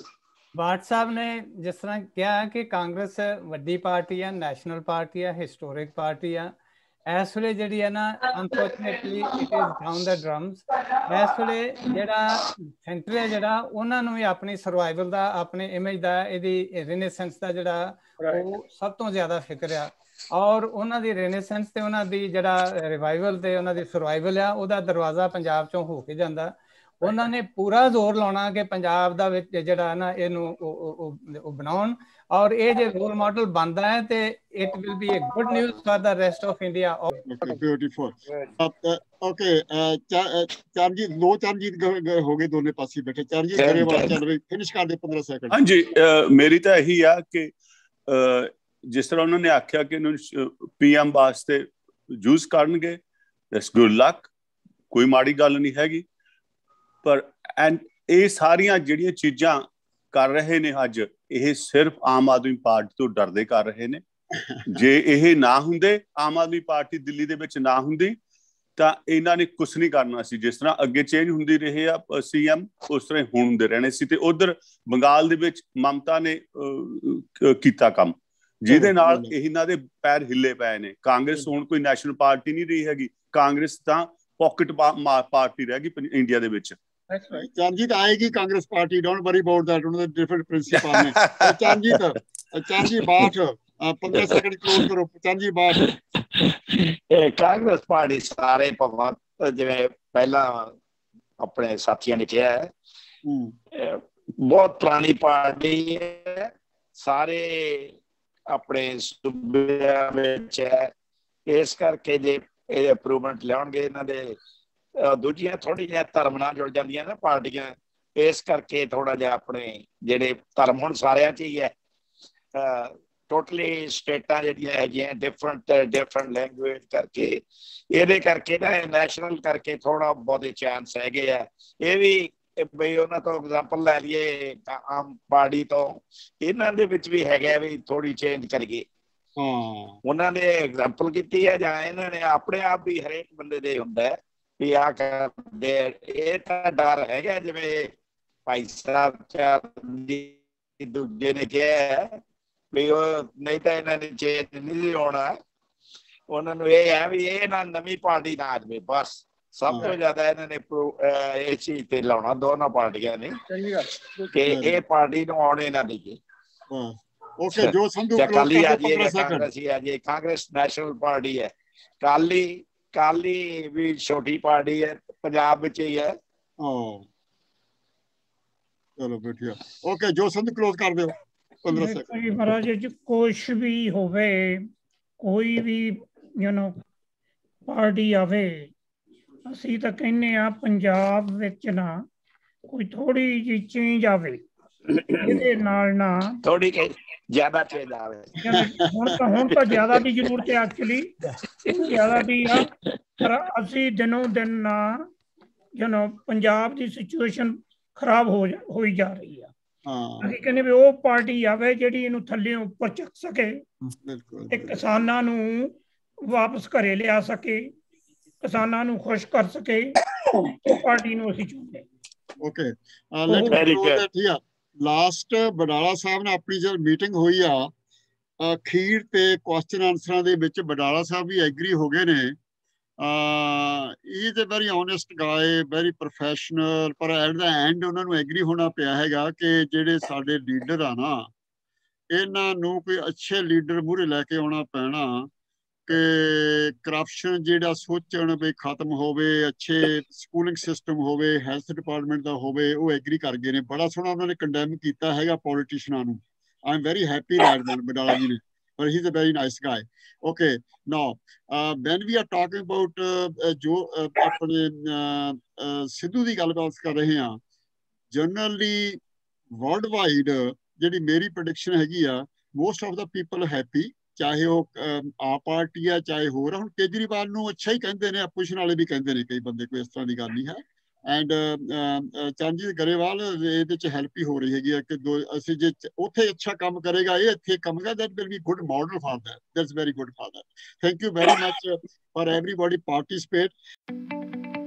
ਬਾਟ ਸਾਹਿਬ ਨੇ ਜਿਸ ਤਰ੍ਹਾਂ ਕਿਹਾ ਕਿ ਕਾਂਗਰਸ ਵੱਡੀ ਪਾਰਟੀ ਆ, ਨੈਸ਼ਨਲ ਪਾਰਟੀ ਆ, ਹਿਸਟੋਰਿਕ ਪਾਰਟੀ ਆ। ਇਸ ਵੇਲੇ ਜਿਹੜੀ ਹੈ ਨਾ unfortunately it is down the drums. ਇਸ ਵੇਲੇ ਜਿਹੜਾ ਸੈਂਟਰ ਹੈ ਜਿਹੜਾ ਉਹਨਾਂ ਨੂੰ ਵੀ ਆਪਣੀ ਸਰਵਾਈਵਲ ਦਾ, ਆਪਣੇ ਇਮੇਜ ਦਾ, ਇਹਦੀ ਰੀਨੇਸੈਂਸ ਦਾ ਜਿਹੜਾ ਉਹ ਸਭ ਤੋਂ ਜ਼ਿਆਦਾ ਫਿਕਰ ਆ। ਔਰ ਉਹਨਾਂ ਦੀ ਰੀਨੇਸੈਂਸ ਤੇ ਉਹਨਾਂ ਦੀ ਜਿਹੜਾ ਰਿਵਾਈਵਲ ਤੇ ਉਹਨਾਂ ਦੀ ਸਰਵਾਈਵਲ ਆ, ਉਹਦਾ ਦਰਵਾਜ਼ਾ ਪੰਜਾਬ ਚੋਂ ਹੋ ਕੇ ਜਾਂਦਾ। ਉਹਨਾਂ ਨੇ ਪੂਰਾ ਜ਼ੋਰ ਲਾਉਣਾ ਕਿ ਪੰਜਾਬ ਦਾ ਵਿੱਚ ਜਿਹੜਾ ਨਾ ਇਹਨੂੰ ਉਹ ਬਣਾਉਣ, ਔਰ ਇਹ ਜੇ ਰੋਲ ਮਾਡਲ ਬਣਦਾ ਹੈ ਤੇ it will be a good news for the rest of India. Beautiful. Okay, Charanjit ਲੋ ਚਰਨਜੀਤ ਹੋ ਗਏ ਦੋਨੇ ਪਾਸੇ ਬੈਠੇ। ਚਰਨਜੀਤ ਗਰੇਵਾਲ ਚੱਲ ਰਹੀ, ਫਿਨਿਸ਼ ਕਰ ਦੇ ਪੰਦਰਾਂ ਸੈਕਿੰਡ। ਹਾਂਜੀ, ਮੇਰੀ ਤਾਂ ਇਹੀ ਆ ਕਿ ਜਿਸ ਤਰ੍ਹਾਂ ਉਹਨਾਂ ਨੇ ਆਖਿਆ ਕਿ ਇਹਨੂੰ ਪੀਐਮ ਵਾਸਤੇ ਯੂਜ਼ ਕਰਨਗੇ, ਦੈਟਸ ਗੁੱਡ ਲੱਕ, ਕੋਈ ਮਾੜੀ ਗੱਲ ਨਹੀਂ ਹੈਗੀ। ਪਰ ਐਂਡ ਇਹ ਸਾਰੀਆਂ ਜਿਹੜੀਆਂ ਚੀਜ਼ਾਂ ਕਰ ਰਹੇ ਨੇ ਅੱਜ, ਇਹ ਸਿਰਫ ਆਮ ਆਦਮੀ ਪਾਰਟੀ ਤੋਂ ਡਰਦੇ ਕਰ ਰਹੇ ਨੇ। ਜੇ ਇਹ ਨਾ ਹੁੰਦੇ, ਆਮ ਆਦਮੀ ਪਾਰਟੀ ਦਿੱਲੀ ਦੇ ਵਿੱਚ ਨਾ ਹੁੰਦੀ, ਤਾਂ ਇਹਨਾਂ ਨੇ ਕੁਛ ਨਹੀਂ ਕਰਨਾ ਸੀ। ਜਿਸ ਤਰ੍ਹਾਂ ਅੱਗੇ ਚੇਂਜ ਹੁੰਦੀ ਰਹੇ ਆ ਸੀਐਮ, ਉਸ ਤਰ੍ਹਾਂ ਹੁਣ ਹੁੰਦੇ ਰਹਿਣੇ ਸੀ। ਤੇ ਉਧਰ ਬੰਗਾਲ ਦੇ ਵਿੱਚ ਮਮਤਾ ਨੇ ਕੀਤਾ ਕੰਮ, ਜਿਹਦੇ ਨਾਲ ਇਹਨਾਂ ਦੇ ਪੈਰ ਹਿੱਲੇ ਪਏ ਨੇ। ਕਾਂਗਰਸ ਹੁਣ ਕੋਈ ਨੈਸ਼ਨਲ ਪਾਰਟੀ ਨਹੀਂ ਰਹੀ ਹੈਗੀ, ਕਾਂਗਰਸ ਤਾਂ ਪਾਕਟ ਪਾਰਟੀ ਰਹਿ ਗਈ ਇੰਡੀਆ ਦੇ ਵਿੱਚ। ਚਰਨਜੀਤ ਆਏਗੀ Congress party, don't worry about that, ਉਹਨਾਂ ਦੇ ਡਿਫਰੈਂਟ ਪ੍ਰਿੰਸੀਪਲ ਨੇ। ਚਰਨਜੀਤ ਚਰਨਜੀਤ ਬਾਠ ਪੰਦਰਾਂ ਸੈਕਿੰਡ ਕਲੋਜ਼ ਕਰੋ। ਚਰਨਜੀਤ ਬਾਠ। ਇਹ ਕਾਂਗਰਸ ਪਾਰਟੀ ਸਾਰੇ ਭਗਵੰਤ, ਜਿਵੇਂ ਪਹਿਲਾਂ ਆਪਣੇ ਸਾਥੀਆਂ ਨੇ ਕਿਹਾ ਹੈ, ਬਹੁਤ ਪੁਰਾਣੀ ਪਾਰਟੀ ਹੈ, ਸਾਰੇ ਆਪਣੇ ਸੂਬਿਆਂ ਵਿੱਚ ਹੈ। ਇਸ ਕਰਕੇ ਜੇ ਇਹ ਇੰਪਰੂਵਮੈਂਟ ਲਿਆਉਣਗੇ, ਇਹਨਾਂ ਦੇ ਦੂਜੀਆਂ ਥੋੜ੍ਹੀ ਜਿਹੀਆਂ ਧਰਮ ਨਾਲ ਜੁੜ ਜਾਂਦੀਆਂ ਨਾ ਪਾਰਟੀਆਂ, ਇਸ ਕਰਕੇ ਥੋੜਾ ਜਿਹਾ ਆਪਣੇ ਜਿਹੜੇ ਧਰਮ ਹੁਣ ਸਾਰਿਆਂ 'ਚ ਹੀ ਹੈ। ਟੋਟਲੀ ਸਟੇਟਾਂ ਜਿਹੜੀਆਂ ਹੈਗੀਆਂ ਡਿਫਰੈਂਟ ਡਿਫਰੈਂਟ ਲੈਂਗੁਏਜ ਕਰਕੇ, ਇਹਦੇ ਕਰਕੇ ਨਾ ਨੈਸ਼ਨਲ ਕਰਕੇ ਥੋੜਾ ਬਹੁਤੇ ਚਾਂਸ ਹੈਗੇ ਆ। ਇਹ ਵੀ ਬਈ ਉਹਨਾਂ ਤੋਂ ਐਗਜ਼ਾਮਪਲ ਲੈ ਲਈਏ ਆਮ ਪਾਰਟੀ ਤੋਂ, ਇਹਨਾਂ ਦੇ ਵਿੱਚ ਵੀ ਹੈਗਾ ਵੀ ਥੋੜੀ ਚੇਂਜ ਕਰੀਏ। ਉਹਨਾਂ ਨੇ ਐਗਜ਼ਾਮਪਲ ਕੀਤੀ ਹੈ ਜਾਂ ਇਹਨਾਂ ਨੇ ਆਪਣੇ ਆਪ ਵੀ ਹਰੇਕ ਬੰਦੇ ਦੇ ਹੁੰਦਾ ਵੀ ਆ ਕਰਦੇ। ਇਹ ਤਾਂ ਡਰ ਹੈਗਾ ਜਿਵੇਂ ਭਾਈ ਸਾਹਿਬ ਚਾਰ ਦੂਜੇ ਨੇ ਕਿਹਾ ਵੀ ਉਹ ਨਹੀਂ ਤਾਂ ਇਹਨਾਂ ਨੇ ਚੇਂਜ ਨਹੀਂ ਆਉਣਾ। ਉਹਨਾਂ ਨੂੰ ਇਹ ਹੈ ਵੀ ਇਹ ਨਾ ਨਵੀਂ ਪਾਰਟੀ ਨਾ ਆ ਜਾਵੇ ਬਸ। ਸਭ ਤੋਂ ਜ਼ਿਆਦਾ ਇਹਨਾਂ ਨੇ ਇਹ ਚੀਜ਼ ਤੇ ਲਾਉਣਾ ਦੋਨਾਂ ਪਾਰਟੀਆਂ ਨੇ ਕਿ ਇਹ ਪਾਰਟੀ ਨੂੰ ਆਉਣੇ ਨਾ ਦੇਈਏ। ਓਕੇ ਜੋ ਸੰਧੂ ਕਾਲੀ ਆ ਜੀ ਕਾਂਗਰਸੀ ਆ ਜੀ ਕਾਂਗਰਸ ਨੈਸ਼ਨਲ ਪਾਰਟੀ ਹੈ। ਕਾਲੀ ਕਾਲੀ ਵੀ ਛੋਟੀ ਪਾਰਟੀ ਹੈ ਪੰਜਾਬ ਵਿੱਚ ਹੀ ਹੈ। ਚਲੋ ਬੈਠਿਆ ਓਕੇ ਜੋ ਸੰਧੂ ਕਲੋਜ਼ ਕਰ ਦਿਓ ਪੰਦਰਾਂ ਸੈਕਿੰਡ। ਮਹਾਰਾਜ ਜੀ ਕੁਛ ਵੀ ਹੋਵੇ ਕੋਈ ਵੀ ਯੂ ਨੋ ਪਾਰਟੀ ਆਵੇ ਅਸੀਂ ਤਾਂ ਕਹਿੰਦੇ ਆ ਪੰਜਾਬ ਵਿੱਚ ਨਾ ਕੋਈ ਥੋੜੀ ਜਿਹੀ ਚੇਂਜ ਆਵੇ ਇਹਦੇ ਨਾਲ ਨਾ ਥੋੜੀ ਜ਼ਿਆਦਾ ਚੇਂਜ ਆਵੇ। ਹੁਣ ਤਾਂ ਹੁਣ ਤਾਂ ਜ਼ਿਆਦਾ ਦੀ ਜ਼ਰੂਰਤ ਹੈ ਐਕਚੁਅਲੀ ਜ਼ਿਆਦਾ ਦੀ ਆ ਪਰ ਅਸੀਂ ਦਿਨੋਂ ਦਿਨ ਨਾ ਯੂ ਨੋ ਪੰਜਾਬ ਦੀ ਸਿਚੁਏਸ਼ਨ ਖਰਾਬ ਹੋ ਹੋਈ ਜਾ ਰਹੀ ਆ। ਅਸੀਂ ਕਹਿੰਦੇ ਵੀ ਉਹ ਪਾਰਟੀ ਆਵੇ ਜਿਹੜੀ ਇਹਨੂੰ ਥੱਲੇ ਉੱਪਰ ਚੱਕ ਸਕੇ ਤੇ ਕਿਸਾਨਾਂ ਨੂੰ ਵਾਪਸ ਘਰੇ ਲਿਆ ਸਕੇ ਕਿਸਾਨਾਂ ਨੂੰ ਖੁਸ਼ ਕਰ ਸਕੇ। ਉਹ ਪਾਰਟੀ ਨੂੰ ਅਸੀਂ ਚੁਣਦੇ। ਓਕੇ ਠੀਕ ਆ। ਲਾਸਟ ਬਡਾਲਾ ਸਾਹਿਬ ਨੇ ਆਪਣੀ ਜਦ ਮੀਟਿੰਗ ਹੋਈ ਆ ਅਖੀਰ ਤੇ ਕੁਐਸਚਨ ਆਨਸਰਾਂ ਦੇ ਵਿੱਚ ਬਡਾਲਾ ਸਾਹਿਬ ਵੀ ਐਗਰੀ ਹੋ ਗਏ ਨੇ। He is a very honest guy very professional ਪਰ ਐਟ ਦਾ ਐਂਡ ਉਹਨਾਂ ਨੂੰ ਐਗਰੀ ਹੋਣਾ ਪਿਆ ਹੈਗਾ ਕਿ ਜਿਹੜੇ ਸਾਡੇ ਲੀਡਰ ਆ ਨਾ ਇਹਨਾਂ ਨੂੰ ਕੋਈ ਅੱਛੇ ਲੀਡਰ ਮੂਹਰੇ ਲੈ ਕੇ ਆਉਣਾ ਪੈਣਾ ਕਿ ਕਰਪਸ਼ਨ ਜਿਹੜਾ ਸੋਚਣ ਵੀ ਖਤਮ ਹੋਵੇ ਅੱਛੇ ਸਕੂਲਿੰਗ ਸਿਸਟਮ ਹੋਵੇ ਹੈਲਥ ਡਿਪਾਰਟਮੈਂਟ ਦਾ ਹੋਵੇ। ਉਹ ਐਗਰੀ ਕਰ ਗਏ ਨੇ। ਬੜਾ ਸੋਹਣਾ ਉਹਨਾਂ ਨੇ ਕੰਡੈਮ ਕੀਤਾ ਹੈਗਾ ਪੋਲੀਟੀਸ਼ੀਅਨਾਂ ਨੂੰ। I am very happy that then Badala ji ਨੇ ਪਰ he is a very nice guy. Okay now when we are talking about ਜੋ ਆਪਣੇ ਸਿੱਧੂ ਦੀ ਗੱਲਬਾਤ ਕਰ ਰਹੇ ਹਾਂ ਜਨਰਲੀ ਵਰਲਡ ਵਾਈਡ ਜਿਹੜੀ ਮੇਰੀ ਪ੍ਰੈਡਿਕਸ਼ਨ ਹੈਗੀ ਆ most of the people happy ਚਾਹੇ ਉਹ ਆਪ ਪਾਰਟੀ ਆ ਚਾਹੇ ਹੋਰ। ਹੁਣ ਕੇਜਰੀਵਾਲ ਨੂੰ ਅੱਛਾ ਹੀ ਕਹਿੰਦੇ ਨੇ ਆਪੋਜੀਸ਼ਨ ਵਾਲੇ ਵੀ ਕਹਿੰਦੇ ਨੇ ਕਈ ਬੰਦੇ ਕੋਈ ਇਸ ਤਰ੍ਹਾਂ ਦੀ ਗੱਲ ਨਹੀਂ ਹੈ। ਐਂਡ ਚਰਨਜੀਤ ਗਰੇਵਾਲ ਇਹਦੇ ਚ ਹੈਲਪ ਹੀ ਹੋ ਰਹੀ ਹੈਗੀ ਆ ਕਿ ਦੋ ਅਸੀਂ ਜੇ ਉੱਥੇ ਅੱਛਾ ਕੰਮ ਕਰੇਗਾ ਇਹ ਇੱਥੇ ਕੰਮ ਕਰੇਗਾ that will be good model for that that's very good for that. Thank you very much for everybody participate.